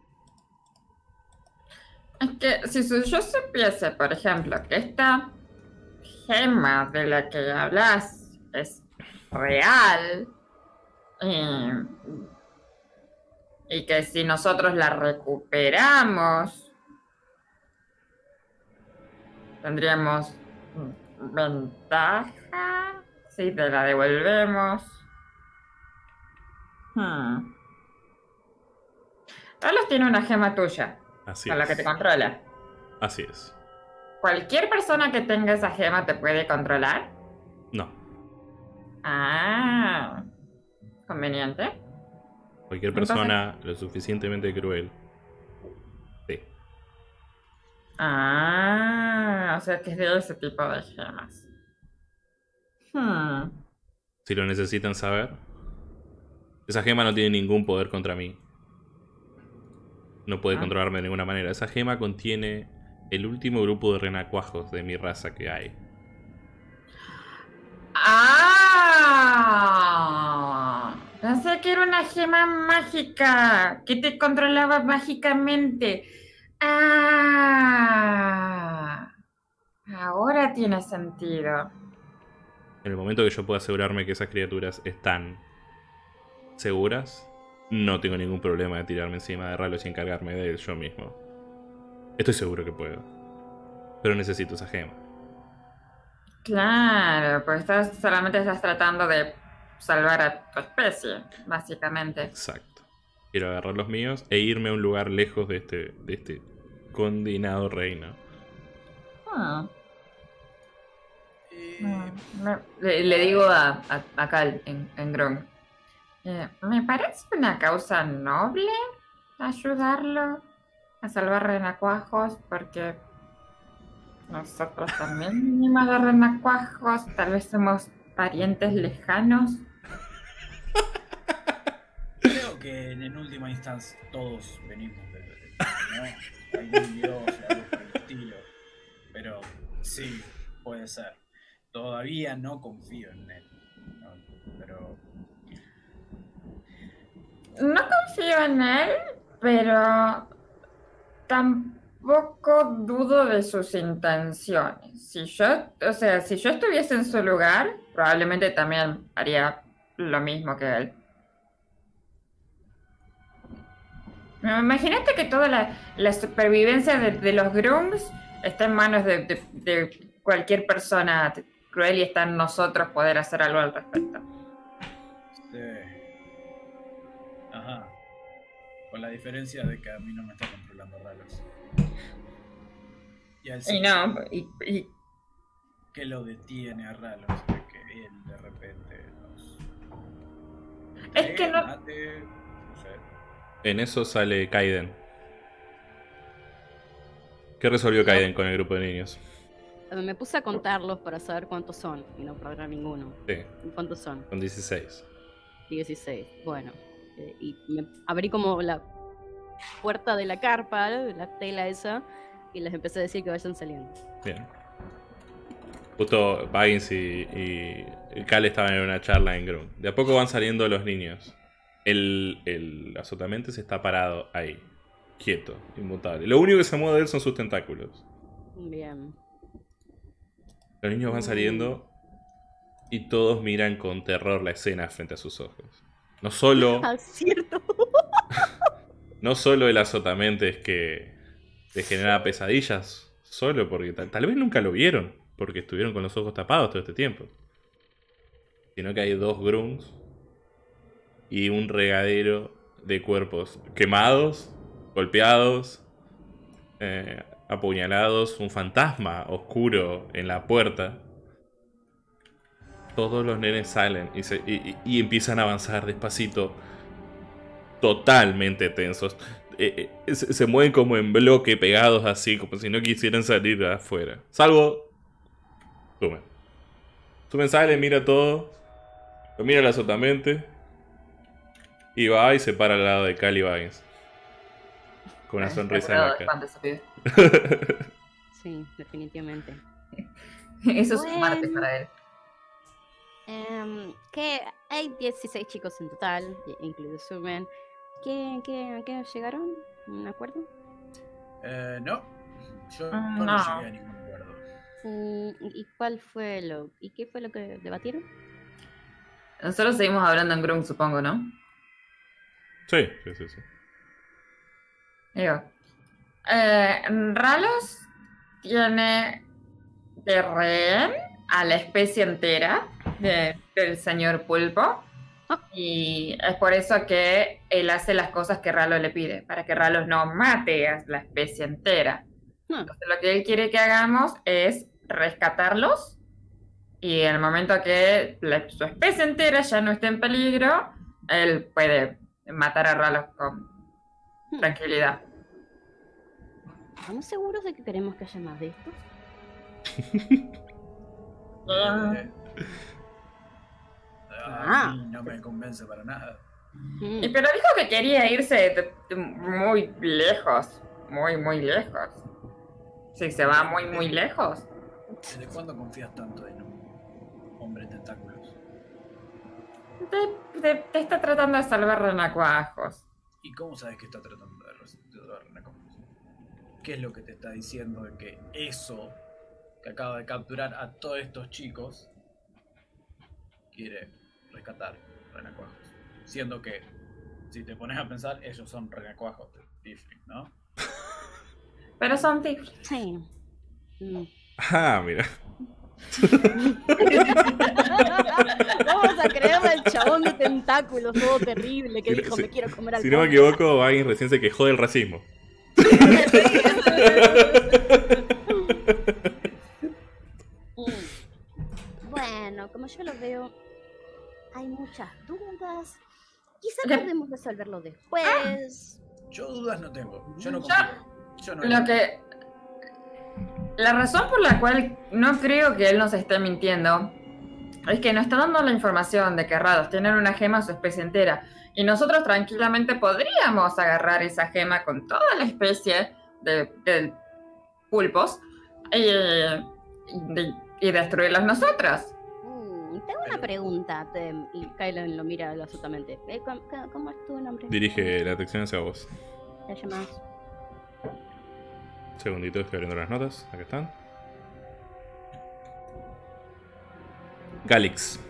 Es que si su- yo supiese, por ejemplo, que esta gema de la que hablas es real y, y que si nosotros la recuperamos tendríamos ventaja si te la devolvemos. Hmm. Carlos tiene una gema tuya, Así con la que es. te controla. Así es. ¿Cualquier persona que tenga esa gema te puede controlar? No. Ah, conveniente. Cualquier Entonces- persona lo suficientemente cruel. Sí. Ah, o sea que es de ese tipo de gemas. Hmm. Si lo necesitan saber. Esa gema no tiene ningún poder contra mí. No puede Ah. controlarme de ninguna manera. Esa gema contiene el último grupo de renacuajos de mi raza que hay. Ah, pensé que era una gema mágica que te controlaba mágicamente. Ah, ahora tiene sentido. En el momento que yo pueda asegurarme que esas criaturas están seguras, no tengo ningún problema de tirarme encima de Ralos y encargarme de él yo mismo. Estoy seguro que puedo. Pero necesito esa gema. Claro, pues estás, solamente estás tratando de salvar a tu especie, básicamente. Exacto. Quiero agarrar los míos e irme a un lugar lejos de este, de este condenado reino. Ah. Eh, Mm, me- Le, le digo a, a, a Cal en, en Grom. eh, me parece una causa noble ayudarlo a salvar renacuajos porque nosotros también venimos de renacuajos, tal vez somos parientes lejanos. Creo que en, en última instancia todos venimos de, de- de- ¿no? Algún dios o algo por el estilo. Pero sí, puede ser. Todavía no confío en él. ¿no? Pero No confío en él, pero tampoco dudo de sus intenciones. Si yo, o sea, si yo estuviese en su lugar, probablemente también haría lo mismo que él. Imagínate que toda la, la supervivencia de, de los Grungs está en manos de, de- de cualquier persona cruel y está en nosotros poder hacer algo al respecto. sí. Ajá. Con la diferencia de que a mí no me está controlando Ralos. Y a él sí. Y no, y, y ¿Qué lo detiene a Ralos de que él de repente nos... Es que no- mate, no sé. En eso sale Kaiden. ¿Qué resolvió Kaiden con el grupo de niños? Me puse a contarlos para saber cuántos son y no perder ninguno. Sí, ¿Cuántos son? con dieciséis. dieciséis. Bueno, eh, y me abrí como la puerta de la carpa, la tela esa, y les empecé a decir que vayan saliendo. Bien. Justo Baggins y, y, y Cal estaban en una charla en Grum. De a poco van saliendo los niños. El, el azotamente se está parado ahí, quieto, inmutable. Lo único que se mueve de él son sus tentáculos. Bien. Los niños van saliendo y todos miran con terror la escena frente a sus ojos. No solo, Ah, cierto. no solo el azotamente es que les genera pesadillas, solo porque tal, tal vez nunca lo vieron, porque estuvieron con los ojos tapados todo este tiempo. Sino que hay dos grunts y un regadero de cuerpos quemados, golpeados, eh, apuñalados, un fantasma oscuro en la puerta. Todos los nenes salen y, se, y, y- y empiezan a avanzar despacito, totalmente tensos. Eh, eh, se, se mueven como en bloque, pegados así, como si no quisieran salir de afuera. Salvo Sumen. Sumen sale, mira todo, lo mira la azotamente y va y se para al lado de Cali Baggins. Con una sonrisa en la cara. Sí, definitivamente. Eso es Bueno. un martes para él. Em, que hay dieciséis chicos en total, incluido Sumen. ¿Qué, qué, qué llegaron? ¿Un acuerdo? Eh, no. Yo Mm, no, no. llegué a ningún acuerdo. ¿Y y cuál fue lo y qué fue lo que debatieron? Nosotros seguimos hablando en Grung, supongo, ¿no? Sí, sí, sí, sí. Digo. Eh, Ralos tiene de rehén a la especie entera de- del señor Pulpo. Y es por eso que él hace las cosas que Ralos le pide, para que Ralos no mate a la especie entera. Ah, Entonces, lo que él quiere que hagamos es rescatarlos y en el momento que la- su especie entera ya no esté en peligro, él puede matar a Ralos con hmm. tranquilidad. ¿Estamos seguros de que queremos que haya más de estos? Eh, Ah. a mí no me convence para nada. Mm. Y pero dijo que quería irse de- de muy lejos, muy, muy lejos. Sí, se va muy, muy lejos. ¿Desde cuándo confías tanto en un hombre de tentáculos? Te, te- te está tratando de salvar renacuajos. ¿Y cómo sabes que está tratando de resolver una cosa? ¿Qué es lo que te está diciendo de que eso que acaba de capturar a todos estos chicos quiere rescatar renacuajos. Siendo que, si te pones a pensar, ellos son renacuajos de Tifling, ¿no? Pero son tiflins. Sí. Mm. Ah, mira. Vamos a creerle al chabón de tentáculos, todo terrible, que Si- dijo, si- me quiero comer al Si no me mono". equivoco, alguien recién se quejó del racismo. Mm. Bueno, como yo lo veo, hay muchas dudas. Quizás Ok. podemos resolverlo después. Yo dudas no tengo. Yo no Yo- confío. Yo no Lo que. La razón por la cual no creo que él nos esté mintiendo es que nos está dando la información de que Rados tienen una gema su especie entera. Y nosotros tranquilamente podríamos agarrar esa gema con toda la especie de, de pulpos y, y, y destruirlos nosotros. Mm, tengo una pregunta. te- y Kylan lo mira absolutamente. Eh, ¿cómo, cómo es tu nombre? Dirige la atención hacia vos. ¿Te llamas? Segundito, estoy abriendo las notas. Acá están. Galix.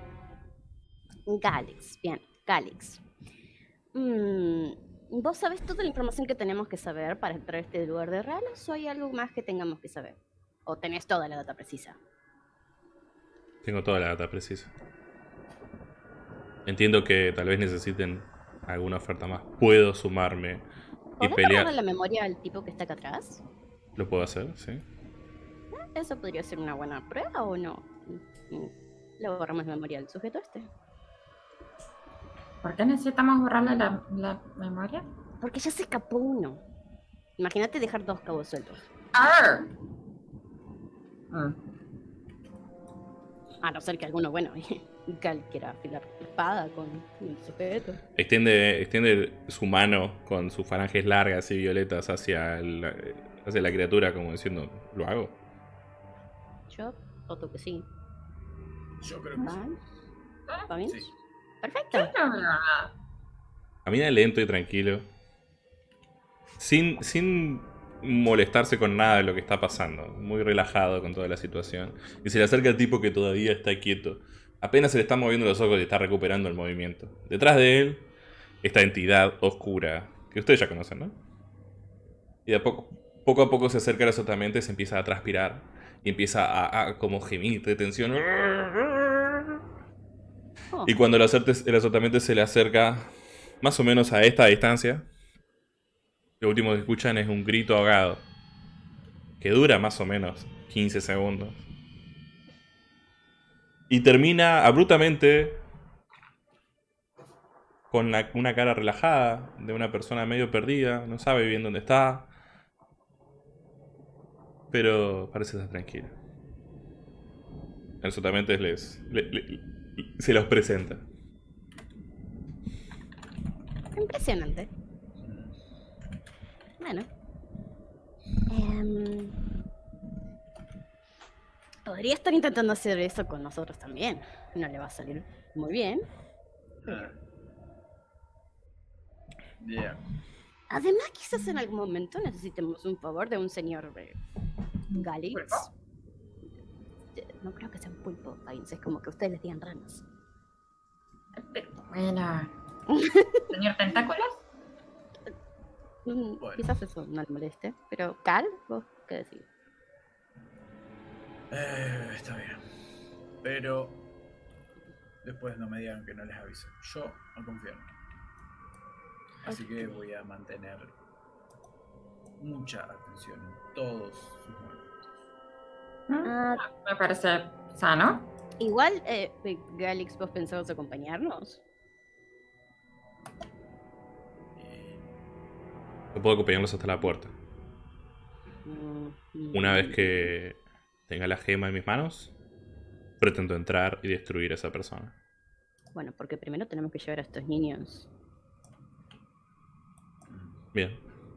Galix. Bien, Galix. Mm, ¿Vos sabés toda la información que tenemos que saber para entrar a este lugar de raros o hay algo más que tengamos que saber? ¿O tenés toda la data precisa? Tengo toda la data precisa. Entiendo que tal vez necesiten alguna oferta más. Puedo sumarme y ¿Podés pelear. borrarle la memoria al tipo que está acá atrás? Lo puedo hacer, sí. ¿Eso podría ser una buena prueba o no? Mm, Le borramos la memoria al sujeto este. ¿Por qué necesitamos borrarle la, la memoria? Porque ya se escapó uno. Imagínate dejar dos cabos sueltos. ¡Arr! Mm. A no ser que alguno, bueno, Gal quiera afilar la espada con el sujeto. Extiende, extiende su mano con sus falanges largas y violetas hacia, el- hacia la criatura, como diciendo, ¿lo hago? Yo voto que sí. Yo creo que sí. ¿Vale? ¿Va bien? Sí. Perfecto. Yo no veo nada. Camina lento y tranquilo. Sin, sin molestarse con nada de lo que está pasando. Muy relajado con toda la situación. Y se le acerca al tipo que todavía está quieto. Apenas se le están moviendo los ojos y está recuperando el movimiento. Detrás de él, esta entidad oscura, que ustedes ya conocen, ¿no? Y de a poco, poco a poco se acerca a la azotamente, se empieza a transpirar. Y empieza a, a como gemir de tensión. Oh, Y cuando el, azerte- el azotamente se le acerca más o menos a esta distancia, lo último que escuchan es un grito ahogado, que dura más o menos quince segundos. Y termina abruptamente con la- una cara relajada de una persona medio perdida, no sabe bien dónde está, pero parece estar tranquila. El azotamente les, le- le- se los presenta. impresionante. Bueno. Em, podría estar intentando hacer eso con nosotros también. No le va a salir muy bien. Ah. Bien. Además, quizás en algún momento necesitemos un favor de un señor eh, Galix. ¿Pulpo? Eh, No creo que sea un pulpo, Pains. Es como que ustedes les digan ranas. Bueno. ¿Señor Tentáculos? Mm, Bueno. Quizás eso no le moleste. Pero, Cal, ¿vos qué decís? Eh, está bien. Pero después no me digan que no les avise. Yo no confío en mí. Así que voy a mantener mucha atención en todos sus movimientos. Ah, Me parece sano. igual, eh, Galix, ¿vos pensabas acompañarnos? Y No puedo acompañarlos hasta la puerta. Mm, Una mm. vez que tenga la gema en mis manos, pretendo entrar y destruir a esa persona. Bueno, porque primero tenemos que llevar a estos niños. Bien.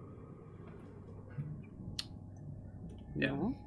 Bien. ¿No?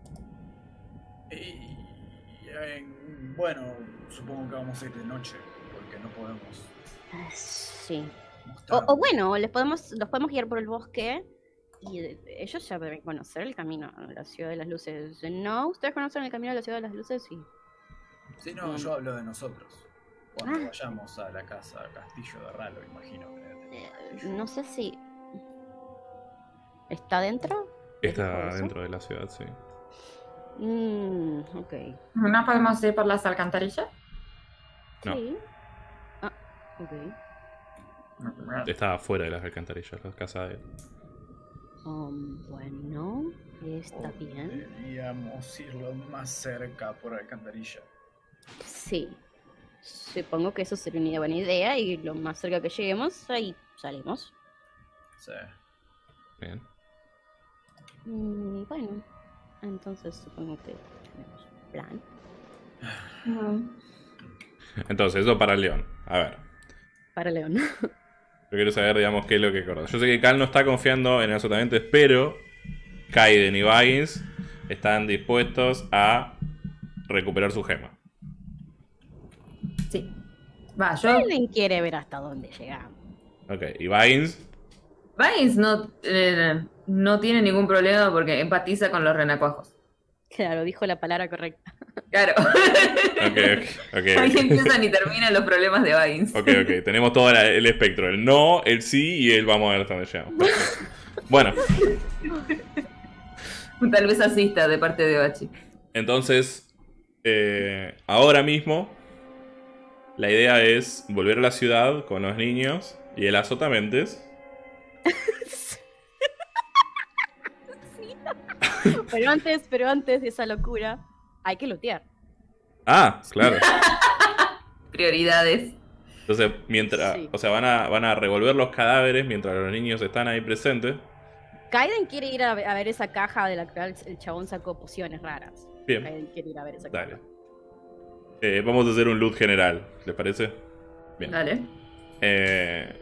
Y, en- bueno, supongo que vamos a ir de noche, porque no podemos Ah, sí. O, mostrar. o bueno, les podemos, los podemos guiar por el bosque y eh, ellos ya deben conocer el camino a la Ciudad de las Luces. ¿No? ¿Ustedes conocen el camino a la Ciudad de las Luces? Sí. Sí, no, Mm. yo hablo de nosotros. Cuando Ah. vayamos a la casa, al castillo de Ralo, imagino. que- Eh, no sé si... ¿Está dentro? ¿Les dijo Está eso? dentro de la ciudad, sí. Mm, ok. ¿No podemos ir por las alcantarillas? No. Sí. Ah, ok. Está afuera de las alcantarillas, la casa de él. Um, bueno, está bien. Deberíamos ir lo más cerca por alcantarilla. Sí. Supongo que eso sería una buena idea y lo más cerca que lleguemos, ahí salimos. Sí. Bien. Mm, bueno, entonces supongo que tenemos un plan. Entonces, eso para el león. A ver. Para León. Yo quiero saber, digamos, qué es lo que acordó. Yo sé que Cal no está confiando en el azotamiento, pero Kaiden y Baggins están dispuestos a recuperar su gema. Sí. Va, yo. Alguien quiere ver hasta dónde llegamos. Ok, y Baggins. Vines no, eh, no tiene ningún problema porque empatiza con los renacuajos. Claro, dijo la palabra correcta. Claro. Ok, ok, ok. Ahí empiezan y terminan los problemas de Vines. Ok, ok. Tenemos todo la- el espectro. El no, el sí y el vamos a ver hasta dónde llegamos. Perfecto. Bueno, Tal vez asista de parte de Bachi. entonces, eh, ahora mismo, la idea es volver a la ciudad con los niños y el azotamentes. Pero antes, pero antes de esa locura, hay que lootear. Ah, claro. Prioridades. Entonces, mientras, Sí. o sea, van a, van a revolver los cadáveres mientras los niños están ahí presentes. Kaiden quiere ir a, ve- a ver esa caja de la cual el chabón sacó pociones raras. Bien, Kaiden quiere ir a ver esa dale. caja. Eh, vamos a hacer un loot general, ¿les parece? Bien. Dale. Eh,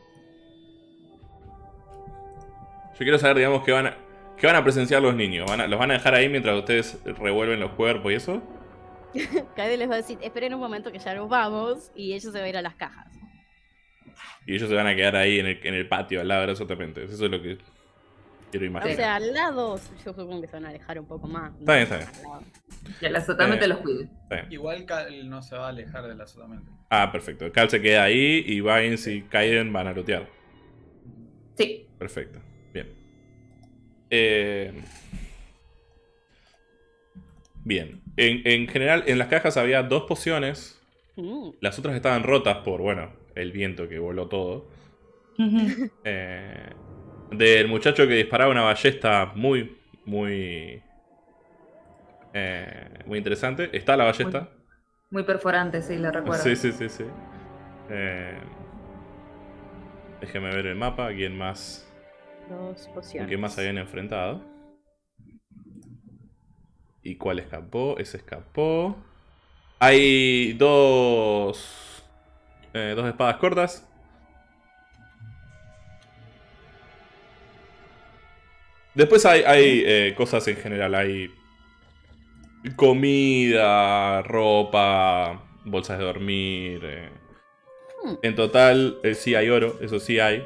yo quiero saber, digamos, qué van a, qué van a presenciar los niños. ¿Van a- ¿Los van a dejar ahí mientras ustedes revuelven los cuerpos y eso? Kaiden les va a decir, esperen un momento que ya nos vamos, y ellos se van a ir a las cajas. Y ellos se van a quedar ahí en el, en el patio, al lado de los azotamentes. Eso es lo que quiero O imaginar. sea, al lado, yo supongo que se van a alejar un poco más. Está bien, está bien. Al lado. Que el azotamente Eh. los cuide. Está bien. Igual Cal no se va a alejar del azotamiento. Ah, perfecto. Cal se queda ahí y Vines y Kaiden van a lootear. Sí. Perfecto. Bien. Eh, Bien. En, en general, en las cajas había dos pociones. Mm, Las otras estaban rotas por, bueno, el viento que voló todo. Eh, del muchacho que disparaba una ballesta muy, muy... eh, muy interesante. Está la ballesta. Muy perforante, sí, lo recuerdo. Sí, sí, sí, sí. Eh, déjeme ver el mapa. ¿Quién más? dos ¿Con pociones. quién más habían enfrentado? ¿Y cuál escapó? Ese escapó. Hay dos... eh, dos espadas cortas. Después hay, hay eh, cosas en general. Hay comida, ropa, bolsas de dormir. eh. Hmm. En total, eh, sí hay oro, eso sí hay.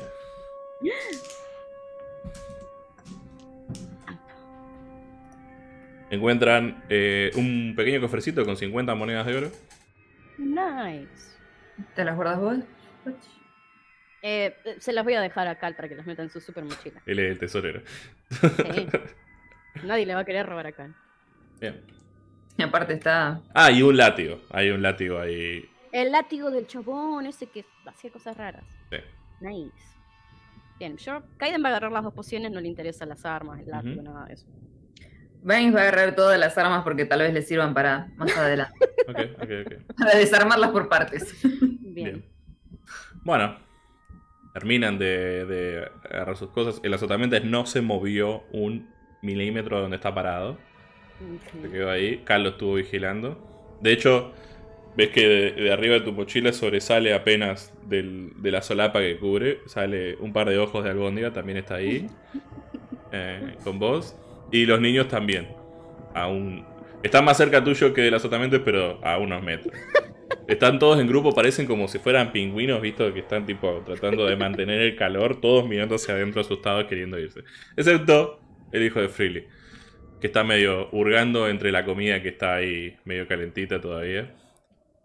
Encuentran eh, un pequeño cofrecito con cincuenta monedas de oro. Nice. ¿Te las guardas vos? Bachi? Eh, eh, se las voy a dejar a Cal para que las meta en su super mochila. Él es el tesorero. Sí. Nadie le va a querer robar a Cal. Bien. Y aparte está. Ah, y un látigo. Hay un látigo ahí. El látigo del chabón, ese que hacía cosas raras. Sí. Nice. Bien, yo. Kaiden va a agarrar las dos pociones, no le interesan las armas, el látigo, Ujú. nada de eso. Vines va a agarrar todas las armas porque tal vez le sirvan para más adelante. Ok, ok, ok. Para desarmarlas por partes. Bien. Bien. Bueno. Terminan de, de agarrar sus cosas. El azotamentes no se movió un milímetro de donde está parado. Se Ok. quedó ahí. Cal lo estuvo vigilando. De hecho, ves que de, de arriba de tu mochila sobresale apenas del- de la solapa que cubre. Sale un par de ojos de albóndiga, también está ahí. eh, con vos. Y los niños también. Aún. Están más cerca tuyo que del azotamiento, pero a unos metros. Están todos en grupo, parecen como si fueran pingüinos, visto que están tipo tratando de mantener el calor, todos mirando hacia adentro asustados queriendo irse. Excepto el hijo de Freely, que está medio hurgando entre la comida que está ahí medio calentita todavía.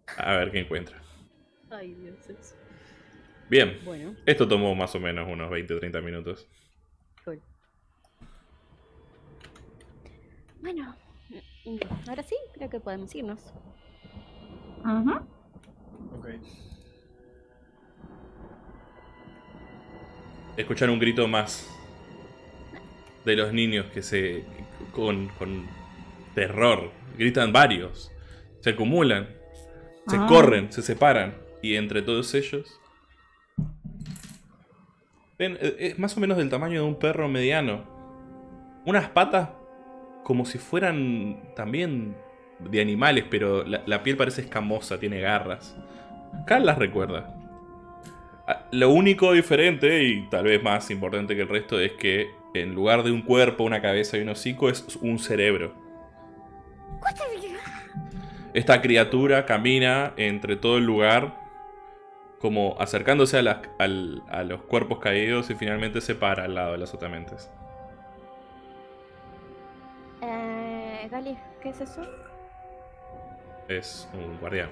A ver qué encuentra. Ay, Dios. Eso. Bien. Bueno, Esto tomó más o menos unos veinte a treinta minutos. cool. Bueno, mm, mm, ahora sí, creo que podemos irnos. Ujú. Ok. Escuchar un grito más de los niños que se... con, con terror. Gritan varios. Se acumulan. Se Ah. corren, se separan. Y entre todos ellos... ven, eh, es más o menos del tamaño de un perro mediano. Unas patas como si fueran también de animales, pero la, la piel parece escamosa, tiene garras. Cal las recuerda. Ah, lo único diferente, y tal vez más importante que el resto, es que en lugar de un cuerpo, una cabeza y un hocico, es un cerebro. Esta criatura camina entre todo el lugar, como acercándose a, las, al, a los cuerpos caídos y finalmente se para al lado de las otamentes. Eh, Gali, ¿qué es eso? Es un guardián.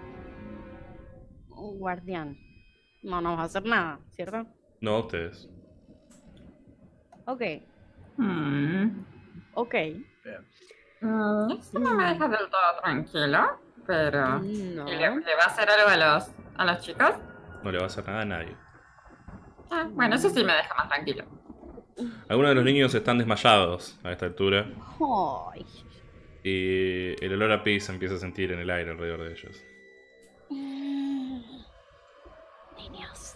Un guardián. No nos va a hacer nada, ¿cierto? No ustedes. Ok, Mm. ok. Bien. Mm, Esto no me deja del todo tranquilo, pero... No. ¿Y le, le va a hacer algo a los, a los chicos? No le va a hacer nada a nadie. Ah, bueno, eso sí me deja más tranquilo. Algunos de los niños están desmayados a esta altura. Ay. Y el olor a pis se empieza a sentir en el aire alrededor de ellos. Mm. Niños.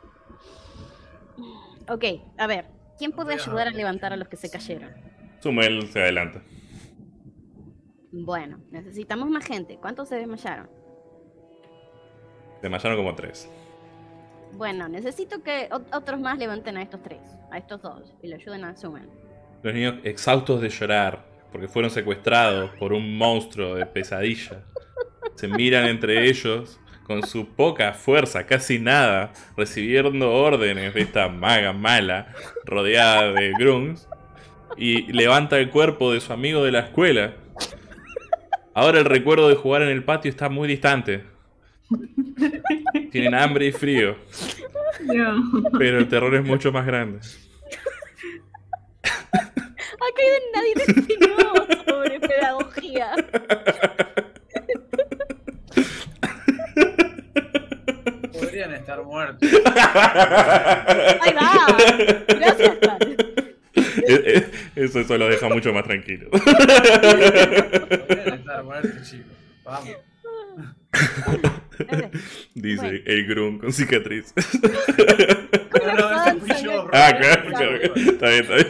Mm, Ok, a ver. ¿Quién puede ayudar a levantar a los que se cayeron? Sumel se adelanta. Bueno, necesitamos más gente. ¿Cuántos se desmayaron? Desmayaron como tres. Bueno, necesito que ot- otros más levanten a estos tres, a estos dos, y le ayuden a Sumen. Los niños exhaustos de llorar porque fueron secuestrados por un monstruo de pesadilla. Se miran entre ellos con su poca fuerza, casi nada, recibiendo órdenes de esta maga mala rodeada de grunts, y levanta el cuerpo de su amigo de la escuela. Ahora el recuerdo de jugar en el patio está muy distante. Tienen hambre y frío, pero el terror es mucho más grande. Acá nadie le enseñó sobre pedagogía. Podrían estar muertos. Ahí va. Gracias, Carl. Eh, eh, Eso, eso lo deja mucho más tranquilo. Podrían estar muertos, chicos. Vamos. Dale. Dice Bueno. el Grun con cicatriz. Con No, la no, ese panza, fui yo, ¿no? Ah, Robert. claro, claro, claro. Está bien, está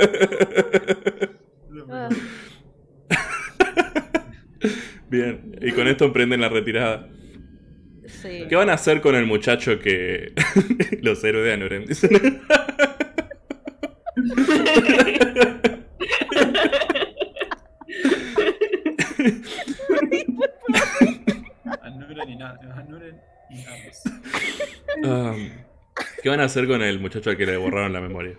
bien. Ah, Bien, y con esto emprenden la retirada. sí. ¿Qué van a hacer con el muchacho que... Los héroes de Anurem, dicen? Anuren y nada. Anuren y nada más. Um, ¿Qué van a hacer con el muchacho al que le borraron la memoria?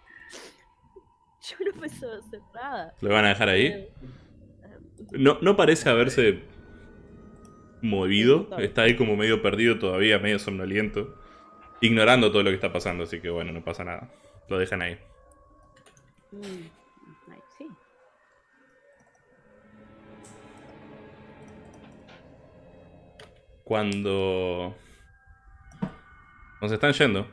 Yo no pensaba hacer nada. ¿Lo van a dejar ahí? Eh, No, no parece haberse movido. Está ahí como medio perdido todavía, medio somnoliento. Ignorando todo lo que está pasando, así que bueno, no pasa nada. Lo dejan ahí. mm, ay, sí. Cuando... Cuando se están yendo...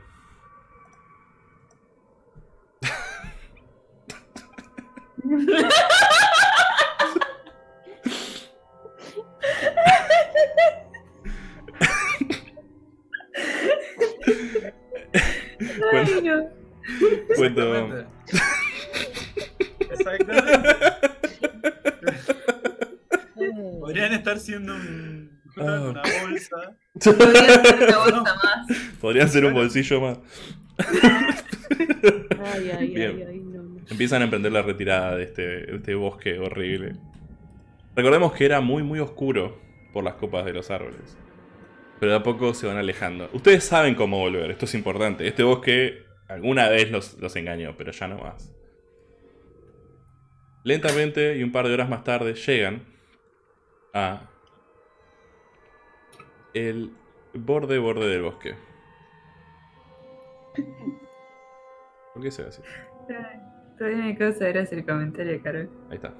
Cuando... Cuando... Exactamente. Podrían estar siendo un, Ah. una bolsa. Podría ser una bolsa más. Podría ser un bolsillo más. Ay, ay, Bien. ay, ay, no, no. Empiezan a emprender la retirada de este, de este bosque horrible. Recordemos que era muy muy oscuro por las copas de los árboles. Pero de a poco se van alejando. Ustedes saben cómo volver, esto es importante. Este bosque alguna vez los, los engañó, pero ya no más. Lentamente y un par de horas más tarde llegan a el borde, borde del bosque. ¿Por qué se ve así? Todavía me causa gracia el comentario, Carol. Ahí está.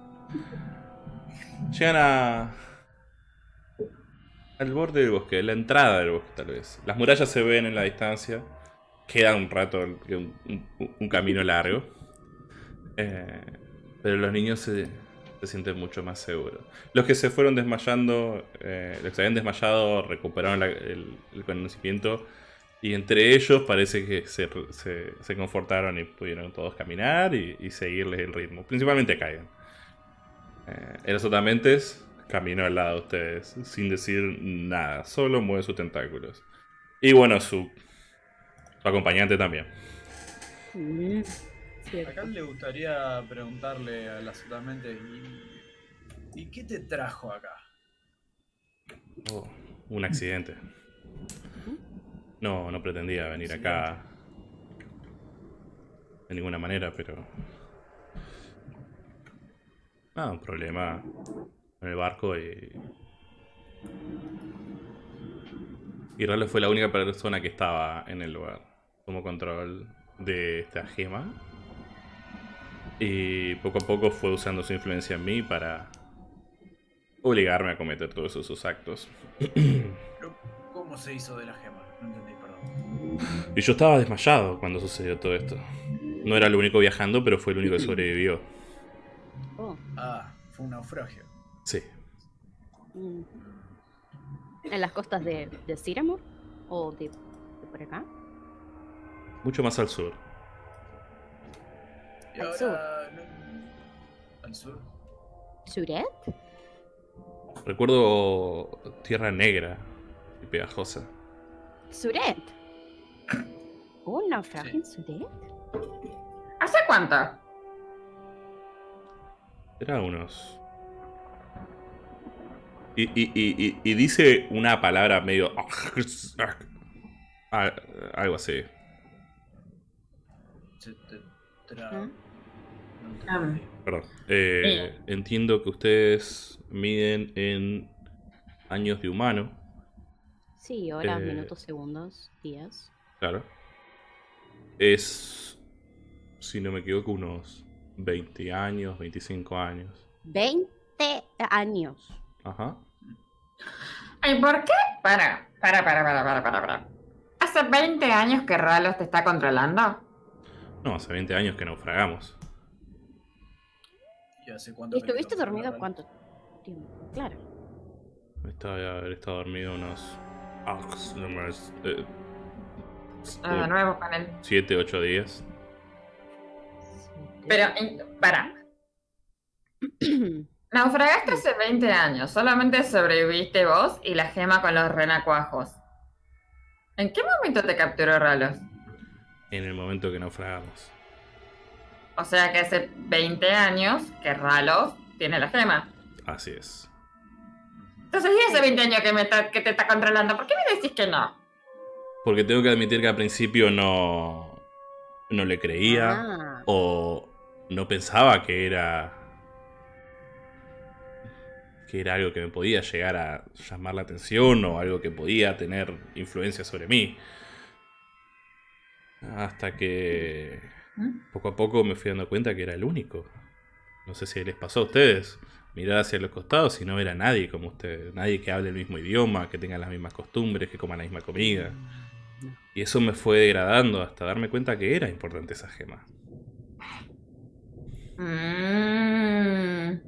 Llegan a... al borde del bosque, la entrada del bosque tal vez. Las murallas se ven en la distancia. Queda un rato, un, un, un camino largo. Eh, pero los niños se, se sienten mucho más seguros. Los que se fueron desmayando, eh, los que se habían desmayado, recuperaron la, el, el conocimiento. Y entre ellos parece que se, se, se confortaron y pudieron todos caminar y, y seguirles el ritmo. Principalmente Kaigan. Eh, el Azotamentes caminó al lado de ustedes sin decir nada. Solo mueve sus tentáculos. Y bueno, su, su acompañante también. Mm, cierto. Acá le gustaría preguntarle a la Azotamente, ¿y, ¿y qué te trajo acá? Oh, un accidente. No, no pretendía venir acá de ninguna manera, pero... Ah, un problema en el barco y... Y Ralo fue la única persona que estaba en el lugar. Tomó control de esta gema. Y poco a poco fue usando su influencia en mí para obligarme a cometer todos esos actos. Pero, ¿cómo se hizo de la gema? No entendí, perdón. Y yo estaba desmayado cuando sucedió todo esto. No era el único viajando, pero fue el único que sobrevivió. Oh, Ah, fue un naufragio. Sí. mm. ¿En las costas de, de Ciramor? ¿O de, de por acá? Mucho más al sur. Y Al ahora, sur. no- al sur. ¿Suret? Recuerdo tierra negra y pegajosa. ¿Suret? ¿Un naufragio Sí. en Suret? ¿Hace cuánto? Era unos... Y, y, y, y, y dice una palabra medio... Ah, algo así. Se te tra... ¿Ah? No entendí. Perdón. Eh, entiendo que ustedes miden en años de humano. Sí, horas, Eh, minutos, segundos, días. Claro. Es, si no me equivoco, unos veinte años, veinticinco años. veinte años. Ajá. ¿Y por qué? Para, para, para, para, para, para, para. ¿Hace veinte años que Ralos te está controlando? No, hace veinte años que naufragamos. ¿Y hace cuánto ¿Y que estuviste quedó dormido fuera? cuánto tiempo? Claro. Estaba de haber estado dormido unos... ah, no más, eh, Ah, de nuevo con él. siete, ocho días. Pero, y- para. Naufragaste hace veinte años. Solamente sobreviviste vos y la gema con los renacuajos. ¿En qué momento te capturó Ralos? En el momento que naufragamos. O sea que hace veinte años que Ralos tiene la gema. Así es. Entonces, ¿y hace veinte años que, me está- que te está controlando? ¿Por qué me decís que no? Porque tengo que admitir que al principio no... No le creía. Ah, O no pensaba que era... Que era algo que me podía llegar a llamar la atención. O algo que podía tener influencia sobre mí. Hasta que... ¿Mm? Poco a poco me fui dando cuenta que era el único. No sé si les pasó a ustedes. Mirar hacia los costados y no ver a nadie como ustedes. Nadie que hable el mismo idioma, que tenga las mismas costumbres, que coma la misma comida. Y eso me fue degradando hasta darme cuenta que era importante esa gema. Mm.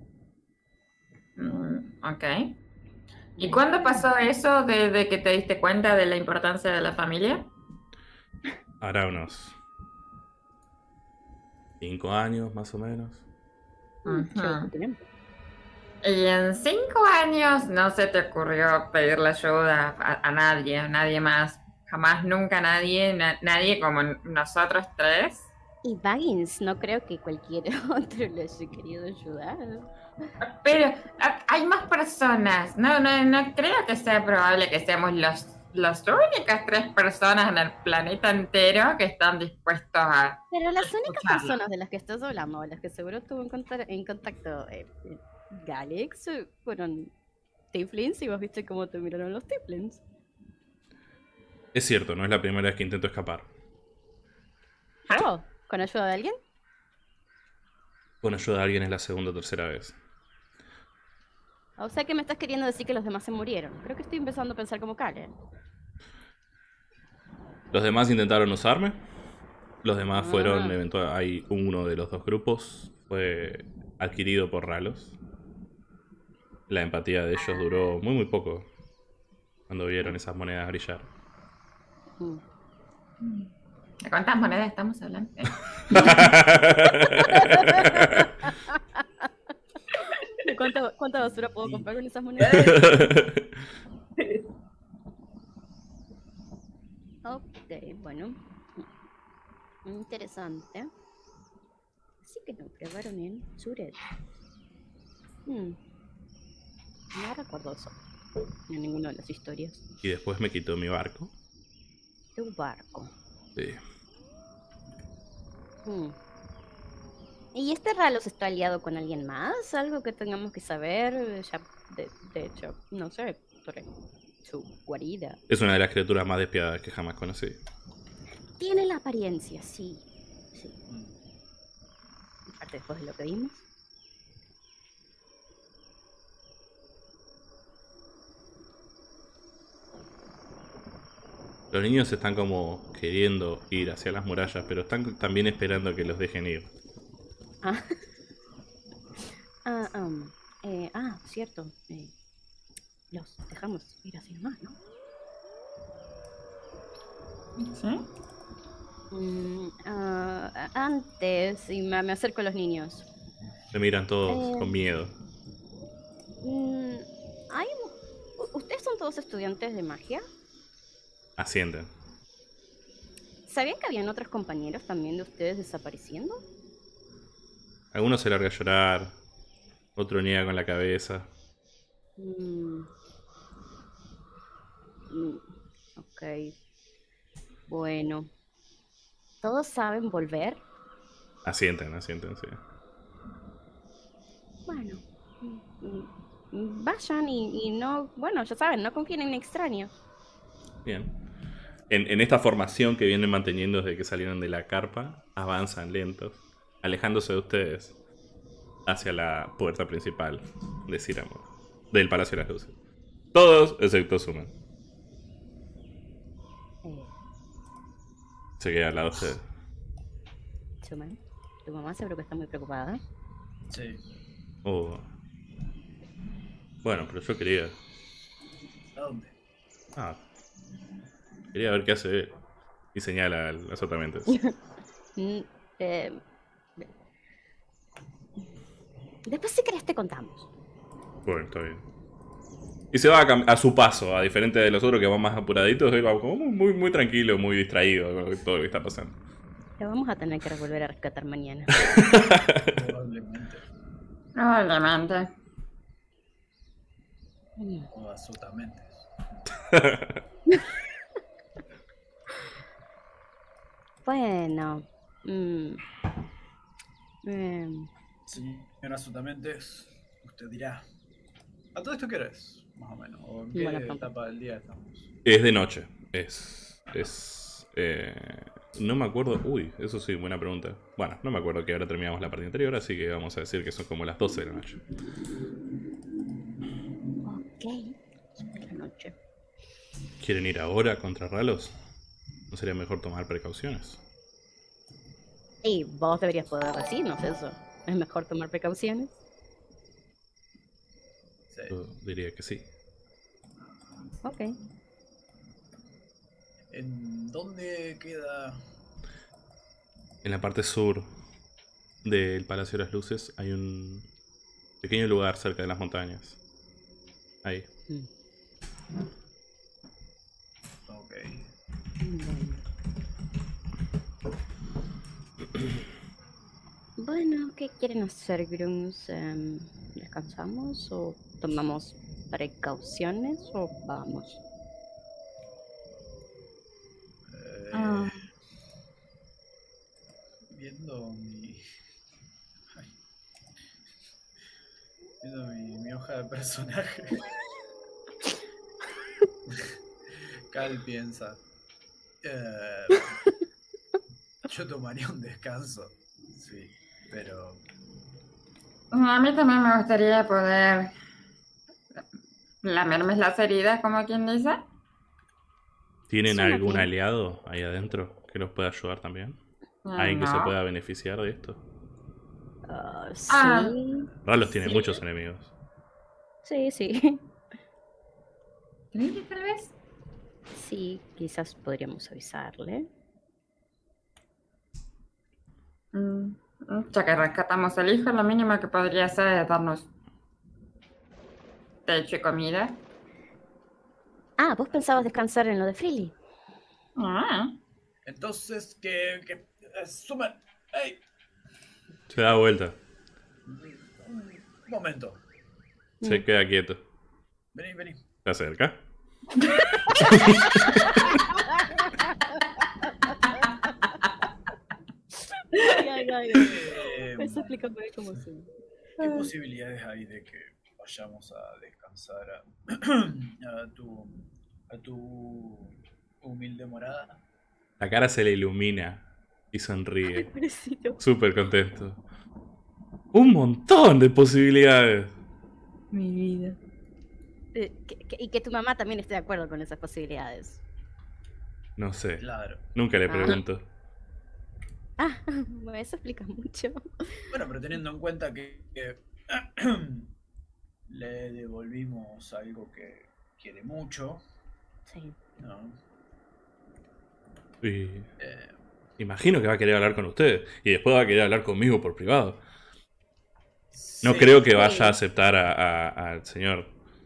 Mm, ok. ¿Y cuándo pasó eso de, de que te diste cuenta de la importancia de la familia? Hará unos... Cinco años, más o menos. lleva Ujú. su tiempo. Y en cinco años no se te ocurrió pedirle ayuda a, a nadie, a nadie más. Jamás, nunca nadie, na- nadie como nosotros tres. Y Baggins, no creo que cualquier otro le haya querido ayudar. Pero a- hay más personas. No, no, no creo que sea probable que seamos los, las únicas tres personas en el planeta entero que están dispuestos a... Pero las únicas Escucharlo. personas de las que estás hablando, las que seguro estuvo en, conta- en contacto eh, eh, Galex, eh, fueron Tieflings y vos viste cómo te miraron los Tieflings. Es cierto, no es la primera vez que intento escapar. Oh, ¿con ayuda de alguien? Con ayuda de alguien es la segunda o tercera vez. O sea que me estás queriendo decir que los demás se murieron. Creo que estoy empezando a pensar como Karen. Los demás intentaron usarme. Los demás Ah. fueron, eventual, hay uno de los dos grupos fue adquirido por Ralos. La empatía de ellos duró muy muy poco cuando vieron esas monedas brillar. Mm. ¿De cuántas monedas estamos hablando? ¿De cuánta, cuánta basura puedo comprar con esas monedas? Ok, bueno. Interesante. Así que nos probaron en Suret. Hmm. No recuerdo eso. En ninguna de las historias. Y después me quitó mi barco. Tu barco. Sí. Hmm. ¿Y este Ralos está aliado con alguien más? ¿Algo que tengamos que saber? Ya, de, de hecho, no sé, sobre su guarida. Es una de las criaturas más despiadadas que jamás conocí. Tiene la apariencia, sí. Sí. Aparte después de lo que vimos. Los niños están como queriendo ir hacia las murallas, pero están también esperando que los dejen ir. Ah, ah, um, eh, ah cierto. Eh, los dejamos ir así nomás, ¿no? ¿Sí? Mm, ah, antes, y me, me acerco a los niños. Se miran todos Eh. con miedo. Mm, ¿hay, u- ¿Ustedes son todos estudiantes de magia? Asienten. ¿Sabían que habían otros compañeros también de ustedes desapareciendo? Alguno se larga a llorar, otro niega con la cabeza. Mm. Mm, ok. Bueno. ¿Todos saben volver? Asienten, asienten, sí. Bueno. mm, mm, mm, Vayan y, y no... Bueno, ya saben, no confíen en extraños. Bien. En, en esta formación que vienen manteniendo desde que salieron de la carpa, avanzan lentos, alejándose de ustedes hacia la puerta principal de Círamo, del Palacio de las Luces. Todos excepto Suman. Eh, Se queda al lado de ustedes. Suman, tu mamá seguro que está muy preocupada. Sí. Oh. Bueno, pero yo quería... ¿A dónde? Ah. Quería ver qué hace él. Y señala a las otras mentes. Mm, eh, Después si querés te contamos. Bueno, está bien. Y se va a, cam- a su paso, a diferente de los otros que van más apuraditos, él va como muy, muy, muy tranquilo, muy distraído con todo lo que está pasando. Lo vamos a tener que volver a rescatar mañana. Probablemente. Probablemente. Mm. O absolutamente. Bueno. mm, em, Sí, en absolutamente. Usted dirá. ¿A todo esto qué hora es? Más o menos. ¿O en qué Buena pregunta. etapa del día estamos? Es de noche. Es. Es. Eh, no me acuerdo. Uy, eso sí, buena pregunta. Bueno, no me acuerdo que ahora terminamos la partida anterior, así que vamos a decir que son como las doce de la noche. ok. Es la noche. ¿Quieren ir ahora contra Ralos? ¿No sería mejor tomar precauciones? Y vos deberías poder decirnos eso. Es mejor tomar precauciones. Sí. Yo diría que sí. Ok. ¿En dónde queda? En la parte sur del Palacio de las Luces hay un pequeño lugar cerca de las montañas. Ahí. Mm, Ok. Bueno. Bueno, ¿qué quieren hacer, Grunts? Em, ¿Descansamos o tomamos precauciones o vamos? Eh, Ah. Viendo mi. Ay. Viendo mi, mi hoja de personaje. Cal piensa. eh, yo tomaría un descanso. Sí, pero. A mí también me gustaría poder lamerme las heridas, como quien dice. ¿Tienen Suena algún bien. aliado ahí adentro que los pueda ayudar también? Eh, ¿Alguien que se no. pueda beneficiar de esto? Ah, sí. Ah. Ralos tiene Sí. muchos enemigos. Sí, sí. ¿Crees tal vez? Sí, quizás podríamos avisarle. Mm, ya que rescatamos al hijo, lo mínimo que podría hacer es darnos techo y comida. Ah, vos pensabas descansar en lo de Freely. Ah. Entonces, que. que eh, suman. ¡Ey! Se da vuelta. Un momento. Se Mm. queda quieto. Vení, vení. Se acerca. Ay, ay, ay. Eh, Eso explica muy bien cómo soy. ¿Qué posibilidades hay de que vayamos a descansar a, a tu. a tu humilde morada? La cara se le ilumina y sonríe. Pobrecito. Súper contento. Un montón de posibilidades. Mi vida. Eh, que- que- y que tu mamá también esté de acuerdo con esas posibilidades. No sé. Claro. Nunca le Ah. pregunto. Ah, bueno, eso explica mucho. Bueno, pero teniendo en cuenta que, que le devolvimos algo que quiere mucho, Sí. ¿no? Y Eh, imagino que va a querer hablar con ustedes. Y después va a querer hablar conmigo por privado. No sí, creo que Sí. vaya a aceptar a- a- al señor.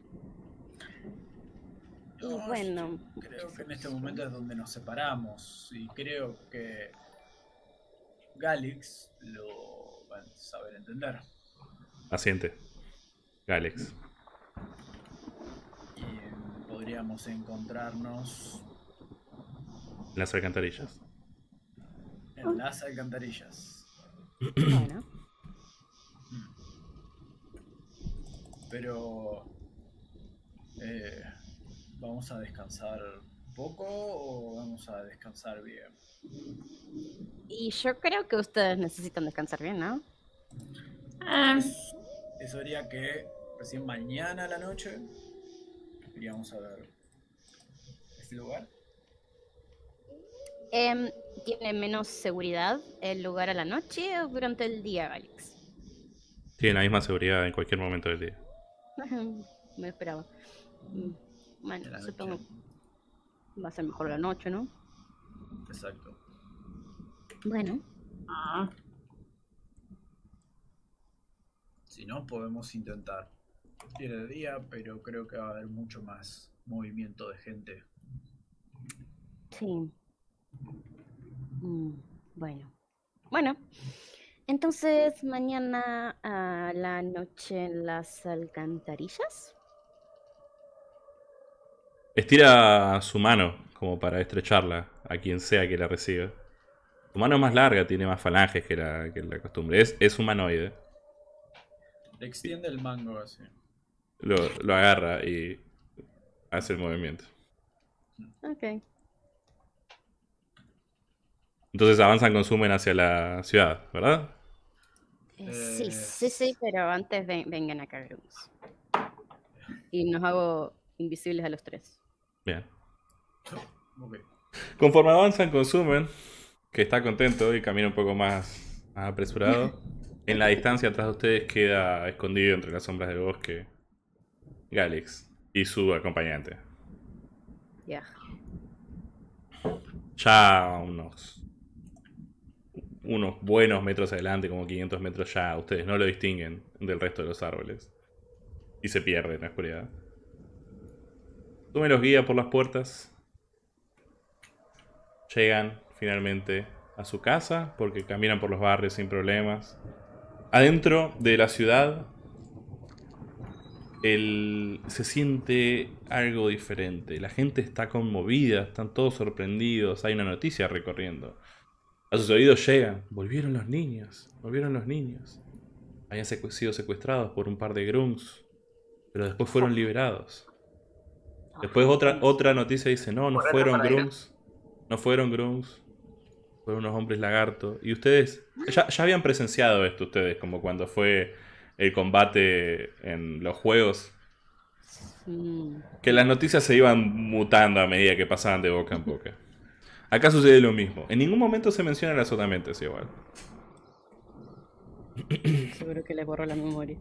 Y no, bueno, creo que en este momento es donde nos separamos y creo que Galix lo va a saber entender. Asiente. Galex. Y podríamos encontrarnos En las alcantarillas. en las alcantarillas. bueno. Pero eh, ¿vamos a descansar poco o vamos a descansar bien? Y yo creo que ustedes necesitan descansar bien, ¿no? Eh, Eso haría que recién mañana a la noche iríamos a ver este lugar. Em, ¿Tiene menos seguridad el lugar a la noche o durante el día, Alex? Tiene la misma seguridad en cualquier momento del día. Me esperaba. Mm, Bueno, De la supongo noche. que va a ser mejor la noche, ¿no? Exacto. Bueno, ah, Si no, podemos intentar ir de día, pero creo que va a haber mucho más movimiento de gente. sí. Mm, bueno. Bueno, entonces mañana a la noche en las alcantarillas. Estira su mano como para estrecharla a quien sea que la reciba. Su mano es más larga, tiene más falanges que la, que la costumbre. Es, es humanoide. Le extiende el mango así. Lo, lo agarra y hace el movimiento. Ok. Entonces avanzan, consumen hacia la ciudad, ¿verdad? Eh, sí, Eh, sí, sí, pero antes ven- vengan acá, Grooms. Y nos hago invisibles a los tres. Bien. Ok. Conforme avanzan, consumen, que está contento y camina un poco más, más apresurado. En la distancia atrás de ustedes queda escondido entre las sombras del bosque Galex y su acompañante. Ya. Ya unos, unos buenos metros adelante, como quinientos metros ya, ustedes no lo distinguen del resto de los árboles. Y se pierde en la oscuridad. Tume los guía por las puertas. Llegan finalmente a su casa porque caminan por los barrios sin problemas. Adentro de la ciudad el, se siente algo diferente. La gente está conmovida, están todos sorprendidos. Hay una noticia recorriendo. A sus oídos llegan. Volvieron los niños. Volvieron los niños. Habían secu- sido secuestrados por un par de grunts, pero después fueron liberados. Después otra, otra noticia dice, no, no Por fueron retrasado. grunts. No fueron grunts. Fueron unos hombres lagarto. Y ustedes, ya, ya habían presenciado esto ustedes, como cuando fue el combate en los juegos. Mm. Que las noticias se iban mutando a medida que pasaban de boca en boca. Acá sucede lo mismo. En ningún momento se menciona las Otamentes igual. Seguro que les borró la memoria.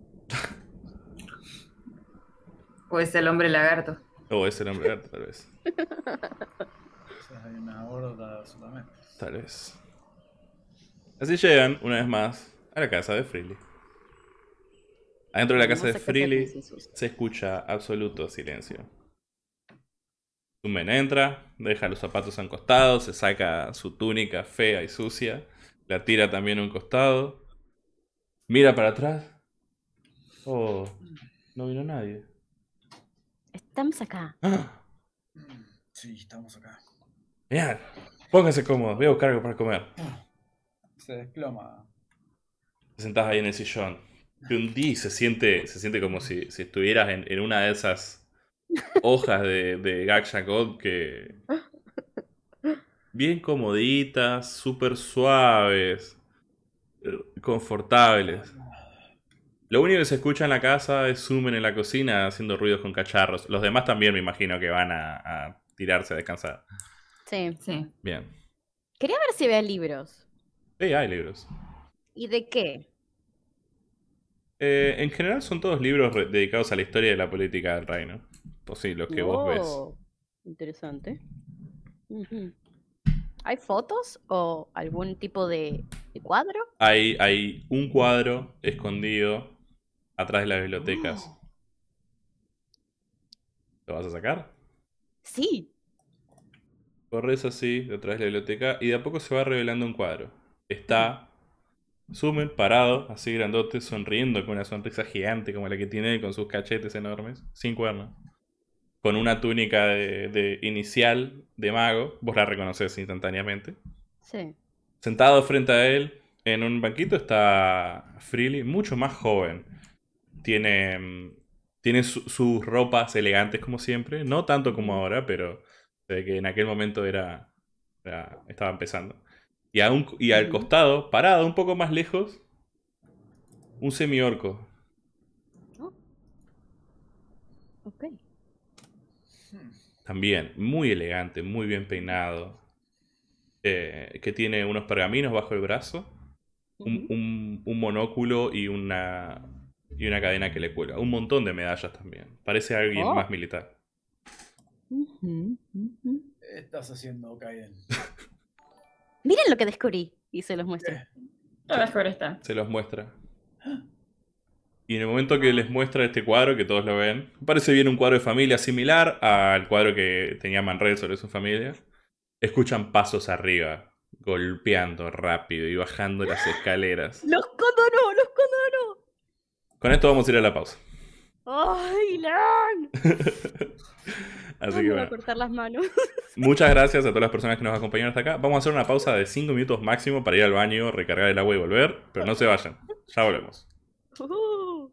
O es el hombre lagarto. O es el hombre lagarto, tal vez. O sea, hay una horda solamente. Tal vez. Así llegan, una vez más, a la casa de Freely. Adentro de la casa de Hermosa casa Freely con sus- se escucha absoluto silencio. Sumen entra, deja los zapatos a un costado, se saca su túnica fea y sucia, la tira también a un costado, mira para atrás. Oh, no vino nadie. Estamos acá. ¡Ah! Mm, Sí, estamos acá. Mirá, pónganse cómodos, voy a buscar algo para comer. Se desploma. Te sentás ahí en el sillón. Te hundís, se siente, se siente como si, si estuvieras en, en una de esas hojas de, de Gacha God que... Bien comoditas, súper suaves, eh, confortables. Lo único que se escucha en la casa es Sumen en la cocina haciendo ruidos con cacharros. Los demás también me imagino que van a, a tirarse a descansar. Sí. Sí. Bien. Quería ver si veas libros. Sí, hay libros. ¿Y de qué? Eh, en general son todos libros re- dedicados a la historia de la política del reino. Pues sí, los que vos ves. Oh, interesante. Ujú. ¿Hay fotos o algún tipo de, de cuadro? Hay, hay un cuadro escondido atrás de las bibliotecas. ¿Lo vas a sacar? Sí. Corres así detrás de la biblioteca y de a poco se va revelando un cuadro. Está Sumen parado, así grandote, sonriendo con una sonrisa gigante como la que tiene él, con sus cachetes enormes, sin cuernos. Con una túnica de, de inicial de mago, vos la reconoces instantáneamente. Sí. Sentado frente a él, en un banquito, está Freely, mucho más joven. Tiene, mm, tiene su- sus ropas elegantes como siempre, no tanto como ahora, pero se ve que en aquel momento era, era- estaba empezando. Y, a un- y al Ujú. costado, parado un poco más lejos, un semiorco. Ok. Hmm. También muy elegante, muy bien peinado. eh, que tiene unos pergaminos bajo el brazo. Un, Ujú. un- un monóculo y una, y una cadena que le cuelga. Un montón de medallas también. Parece alguien Oh. más militar. Ujú, ujú. ¿Qué estás haciendo, Kaiden? Miren lo que descubrí. Y se los muestro. A lo mejor está. Se los muestra. Y en el momento que les muestra este cuadro, que todos lo ven, parece bien un cuadro de familia similar al cuadro que tenía Manred sobre su familia. Escuchan pasos arriba, golpeando rápido y bajando las escaleras. ¡Los condonó! ¡Los condonó! Con esto vamos a ir a la pausa. ¡Ay, Lan! Así Me que voy a bueno. cortar las manos. Muchas gracias a todas las personas que nos acompañaron hasta acá. Vamos a hacer una pausa de cinco minutos máximo para ir al baño, recargar el agua y volver. Pero no se vayan. Ya volvemos. Uh.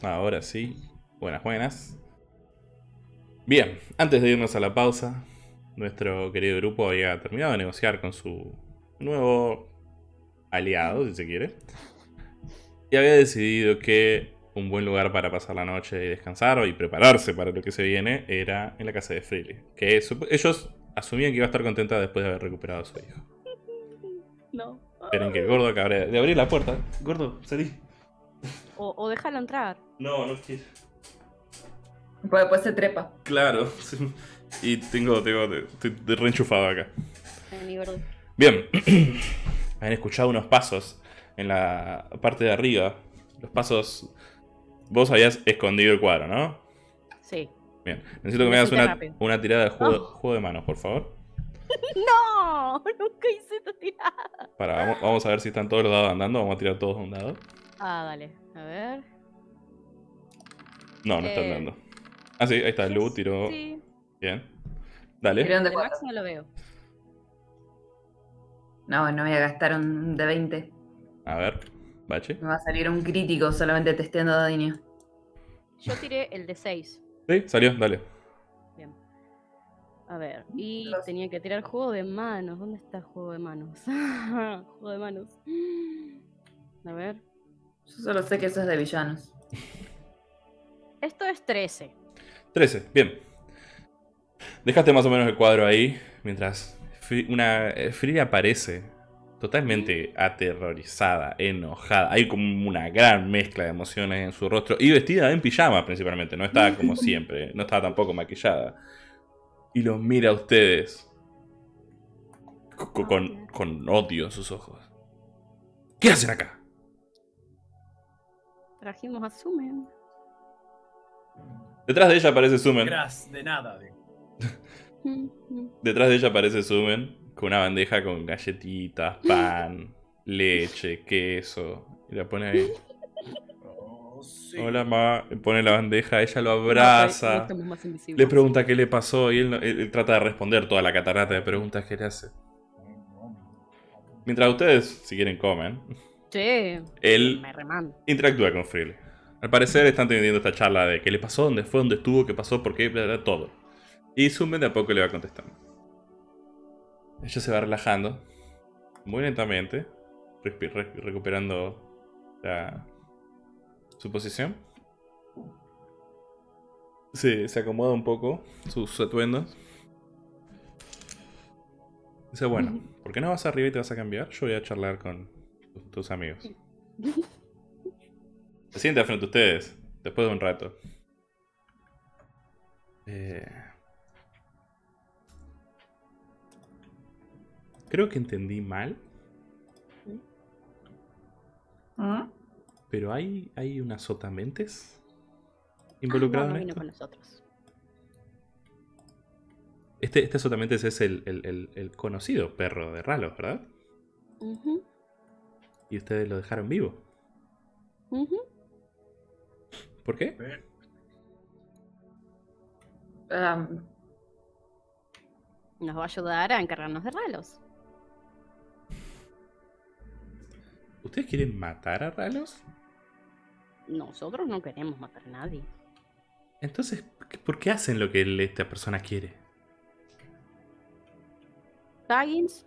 Ahora sí. Buenas, buenas. Bien, antes de irnos a la pausa, nuestro querido grupo había terminado de negociar con su nuevo aliado, si se quiere. Y había decidido que un buen lugar para pasar la noche y descansar y prepararse para lo que se viene era en la casa de Freely. Que ellos asumían que iba a estar contenta después de haber recuperado a su hijo. No. Esperen que el gordo acaba de abrir la puerta. Gordo, salí. O, o déjalo entrar. No, no quiero. Pues después se trepa. Claro. Y tengo, tengo, estoy reenchufado acá. Vení, gordo. Bien. Han escuchado unos pasos en la parte de arriba. Los pasos... Vos habías escondido el cuadro, ¿no? Sí. Bien. Necesito que me hagas una, una tirada de juego, oh. juego de manos, por favor. ¡No! Nunca hice esta tirada. Para, vamos, vamos a ver si están todos los dados andando. Vamos a tirar todos un dado. Ah, dale. A ver. No, no eh... están dando. Ah, sí, ahí está. Lu tiró. Sí. Bien. Dale. De Max no lo veo. No, no voy a gastar un de veinte. A ver, Bache. Me va a salir un crítico solamente testeando daño. Yo tiré el de seis. Sí, salió, dale. Bien. A ver, y Los... tenía que tirar juego de manos. ¿Dónde está el juego de manos? Juego de manos. A ver. Yo solo sé que eso es de villanos. Esto es trece. trece, bien. Dejaste más o menos el cuadro ahí. Mientras una Freely aparece totalmente aterrorizada, enojada. Hay como una gran mezcla de emociones en su rostro. Y vestida en pijama principalmente. No estaba como siempre. No estaba tampoco maquillada. Y los mira a ustedes con, con, con odio en sus ojos. ¿Qué hacen acá? Trajimos a Sumen. Detrás de ella aparece Sumen. Detrás de nada. De... Detrás de ella aparece Sumen con una bandeja con galletitas, pan, leche, queso. Y la pone ahí. Oh, sí. Hola, ma. Le pone la bandeja, ella lo abraza. No, no le pregunta qué le pasó y él, él, él trata de responder toda la catarata de preguntas que le hace. Mientras ustedes, si quieren, comen. Sí. Él me remando. Interactúa con Freely. Al parecer están teniendo esta charla de qué le pasó, dónde fue, dónde estuvo, qué pasó, por qué, bla, bla, todo. Y Sumen de a poco le va contestando. Ella se va relajando muy lentamente, recuperando la, su posición. Sí, se acomoda un poco sus atuendos. Dice, bueno, ¿por qué no vas arriba y te vas a cambiar? Yo voy a charlar con tus, tus amigos. Se sienta frente a ustedes, después de un rato. Eh... Creo que entendí mal. ¿Ah? Pero hay, hay unas sotamentes involucradas ah, no, no en vino esto. Con nosotros. Este, este sotamentes es el, el, el, el conocido perro de Ralos, ¿verdad? Uh-huh. Y ustedes lo dejaron vivo. Uh-huh. ¿Por qué? Um... Nos va a ayudar a encargarnos de Ralos. ¿Ustedes quieren matar a Ralos? Nosotros no queremos matar a nadie. Entonces, ¿por qué hacen lo que esta persona quiere? ¿Baggins?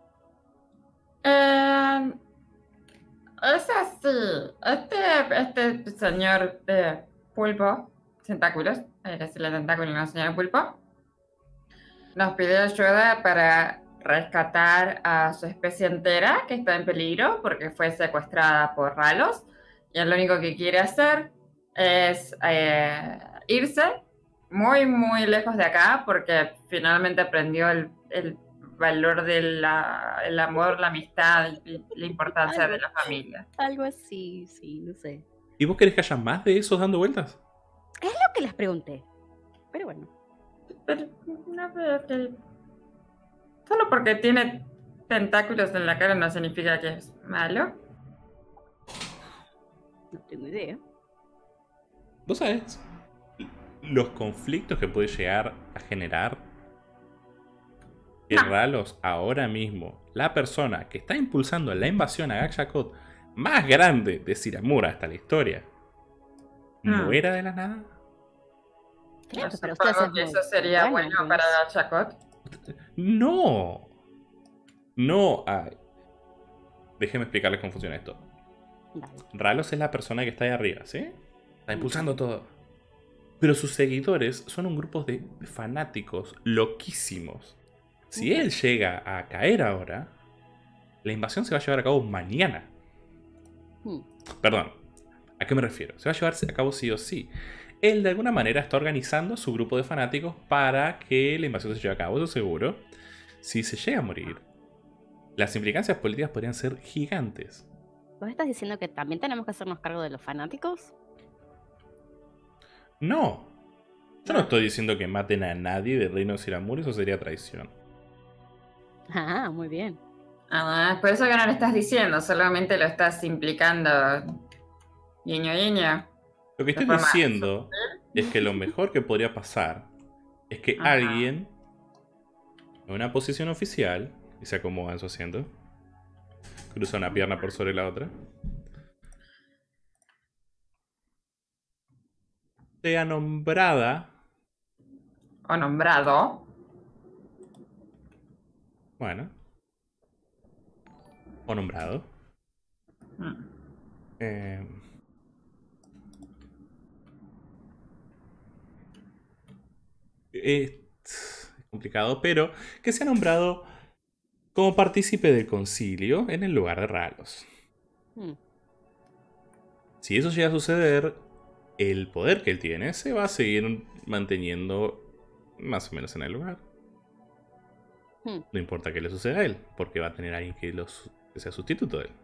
Eh, es así. Este, este señor eh, Pulpo, tentáculos, hay que decirle tentáculo, no señor Pulpo, nos pidió ayuda para rescatar a su especie entera que está en peligro porque fue secuestrada por Ralos. Y él lo único que quiere hacer es eh, irse muy, muy lejos de acá porque finalmente aprendió el, el valor del el amor, la amistad y la importancia algo, de la familia. Algo así, sí, no sé. ¿Y vos querés que haya más de esos dando vueltas? Es lo que les pregunté. Pero bueno. Pero, no, pero que... Solo porque tiene tentáculos en la cara no significa que es malo. No tengo idea. ¿Vos sabés los conflictos que puede llegar a generar que Ralos ahora mismo, la persona que está impulsando la invasión a Gakshakot más grande de Siramura hasta la historia, Hmm. muera de la nada. Creo que para Supongo ustedes es que muy eso sería bueno, bueno pues. para Chacot. No. No. Ay. Déjenme explicarles cómo funciona esto. Dale. Ralos es la persona que está ahí arriba, ¿sí? Está impulsando Ujú. todo. Pero sus seguidores son un grupo de fanáticos loquísimos. Si Ujú. él llega a caer ahora, la invasión se va a llevar a cabo mañana. Hmm. Perdón, ¿a qué me refiero? Se va a llevar a cabo sí o sí. Él de alguna manera está organizando a su grupo de fanáticos para que la invasión se lleve a cabo, eso seguro. Si se llega a morir, las implicancias políticas podrían ser gigantes. ¿Vos estás diciendo que también tenemos que hacernos cargo de los fanáticos? No, yo no Ah. estoy diciendo que maten a nadie del reino de Siramur, eso sería traición. Ah, muy bien. Ah, por eso que no lo estás diciendo, solamente lo estás implicando. Guiño, guiño. Lo que De estoy forma diciendo es que lo mejor que podría pasar es que Ajá. alguien en una posición oficial y se acomoda en su asiento, cruza una pierna por sobre la otra, sea nombrada, O nombrado. bueno, o nombrado, Mm. eh, es complicado, pero que sea nombrado como partícipe del concilio en el lugar de Ralos. Hmm. Si eso llega a suceder, el poder que él tiene se va a seguir manteniendo más o menos en el lugar. Hmm. No importa qué le suceda a él, porque va a tener alguien que, los, que sea sustituto de él.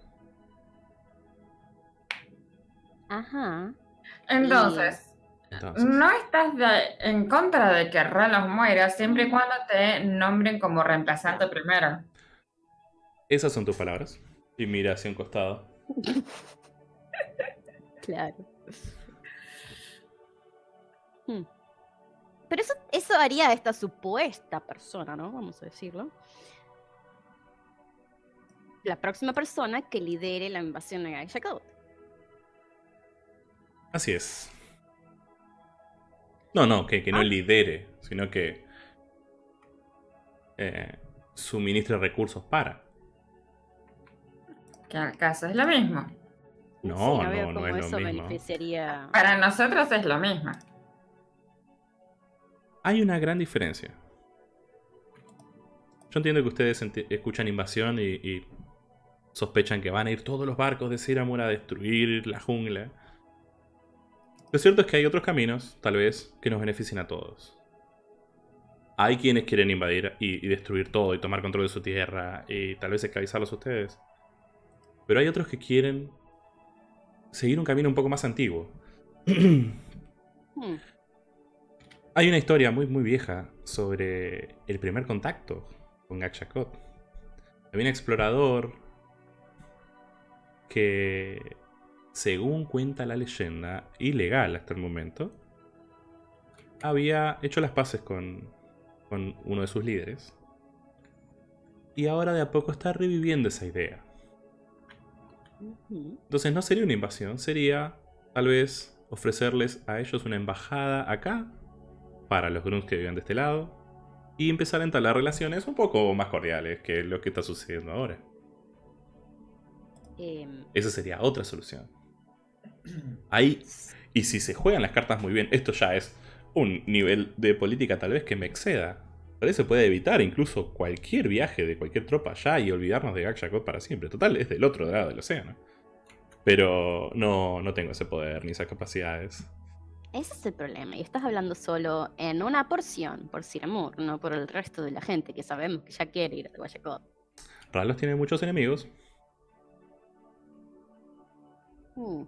Ajá. Entonces, Entonces, no estás de- en contra de que Ralos muera siempre y cuando te nombren como reemplazante primero. esas son tus palabras. Y mira hacia un costado. Claro. Hmm. Pero eso, eso haría a esta supuesta persona, ¿no? Vamos a decirlo. La próxima persona que lidere la invasión a Shackled. Así es. No, no, que, que no Ah. lidere, sino que eh, suministre recursos para. Que al caso es lo mismo. No, Sí, no veo no, no cómo es lo eso mismo. beneficiaría. Para nosotros es lo mismo. Hay una gran diferencia. Yo entiendo que ustedes enti- escuchan invasión y, y sospechan que van a ir todos los barcos de Siramur a destruir la jungla. Lo cierto es que hay otros caminos, tal vez, que nos beneficien a todos. Hay quienes quieren invadir y, y destruir todo y tomar control de su tierra y tal vez esclavizarlos a ustedes. Pero hay otros que quieren seguir un camino un poco más antiguo. Hmm. Hay una historia muy muy vieja sobre el primer contacto con Gakshakot. Había un explorador que, según cuenta la leyenda, ilegal hasta el momento, había hecho las paces con, con uno de sus líderes. Y ahora de a poco está reviviendo esa idea. Ujú. Entonces no sería una invasión, sería tal vez ofrecerles a ellos una embajada acá, para los grunts que viven de este lado, y empezar a entablar relaciones un poco más cordiales que lo que está sucediendo ahora. Em, Esa sería otra solución. Ahí, y si se juegan las cartas muy bien, esto ya es un nivel de política tal vez que me exceda. Tal vez se puede evitar incluso cualquier viaje de cualquier tropa allá y olvidarnos de Gakshakot para siempre. Total, es del otro lado del océano. Pero no, no tengo ese poder ni esas capacidades. Ese es el problema. Y estás hablando solo en una porción, por Siramur, no por el resto de la gente que sabemos que ya quiere ir a Guayacot. Ralos tiene muchos enemigos. Hmm.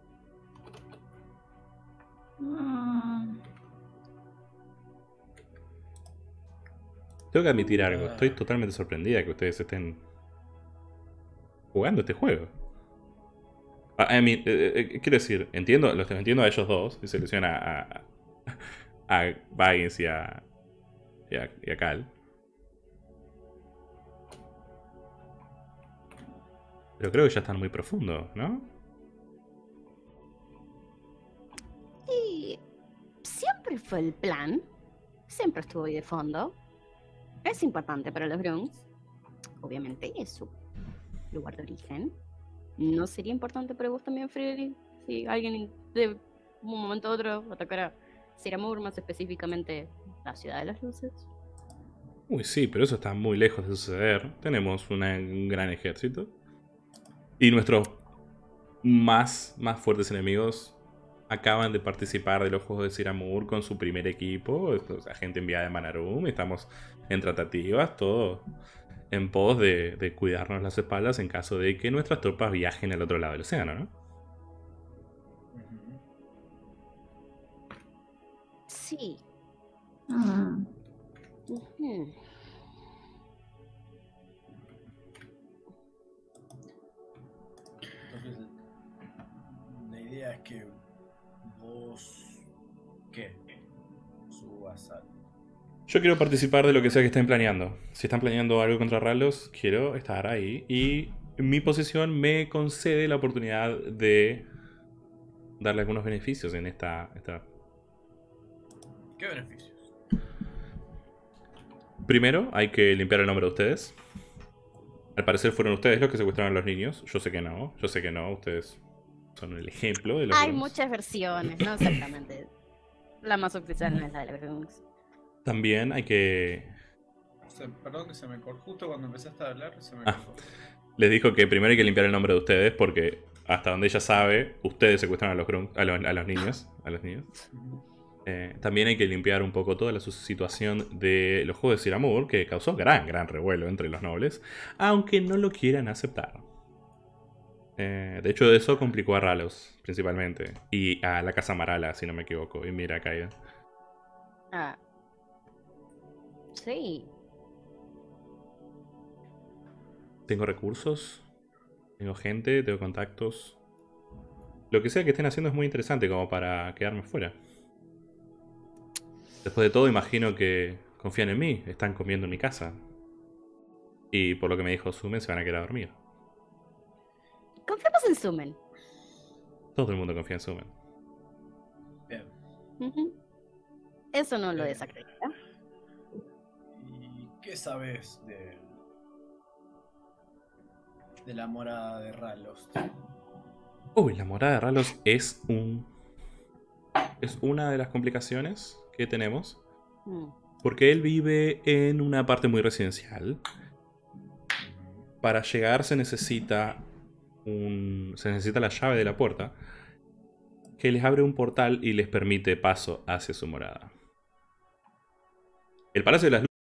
Mm. Tengo que admitir algo. Estoy totalmente sorprendida que ustedes estén jugando este juego. I mean, eh, eh, quiero decir, entiendo, los entiendo a ellos dos. Y se lesiona a, a, a Baggins y a, y a, y a Cal. Pero creo que ya están muy profundos, ¿no? Y Siempre fue el plan. Siempre estuvo ahí de fondo. Es importante para los Grunts. Obviamente es su lugar de origen. ¿No sería importante para vos también, Freddy? Si alguien de un momento a otro atacara Siramur, más específicamente la Ciudad de las Luces. Uy, sí, pero eso está muy lejos de suceder. Tenemos una- un gran ejército. Y nuestros más, más fuertes enemigos acaban de participar de los Juegos de Siramur con su primer equipo. O sea, gente enviada de Manarum. Estamos en tratativas, todo en pos de, de cuidarnos las espaldas en caso de que nuestras tropas viajen al otro lado del océano, ¿no? Ujú. Sí. Mm. Ujú. Entonces, la idea es que vos, ¿qué? Subas al... Yo quiero participar de lo que sea que estén planeando. Si están planeando algo contra Ralos, quiero estar ahí. Y mi posición me concede la oportunidad de darle algunos beneficios en esta... esta... ¿Qué beneficios? Primero, hay que limpiar el nombre de ustedes. Al parecer fueron ustedes los que secuestraron a los niños. Yo sé que no. Yo sé que no. Ustedes son el ejemplo de los Hay Grunts. muchas versiones, no exactamente. La más oficial no es la de los Grunts. También hay que... Se- perdón que se me cortó. Justo cuando empezaste a hablar, se me Ah. cortó. Les dijo que primero hay que limpiar el nombre de ustedes porque hasta donde ella sabe, ustedes secuestraron a los, Grunts- a los, a los niños. A los niños. Ujú. Eh, también hay que limpiar un poco toda la su- situación de los Juegos de Siramur, que causó gran, gran revuelo entre los nobles, aunque no lo quieran aceptar. Eh, de hecho, eso complicó a Ralos, principalmente, y a la Casa Marala, si no me equivoco, y mira, Kaida. Ah. Sí. Tengo recursos, tengo gente, tengo contactos. Lo que sea que estén haciendo es muy interesante como para quedarme fuera. Después de todo, imagino que confían en mí, están comiendo en mi casa. Y por lo que me dijo Sumen, se van a quedar a dormir. Confiamos en Sumen. Todo el mundo confía en Sumen. Bien. Ujú. Eso no lo Bien. desacredita. ¿Y qué sabes de, de la morada de Ralos? Uy, la morada de Ralos es un... Es una de las complicaciones que tenemos. Mm. Porque él vive en una parte muy residencial. Para llegar se necesita un... Se necesita la llave de la puerta. Que les abre un portal y les permite paso hacia su morada. El Palacio de las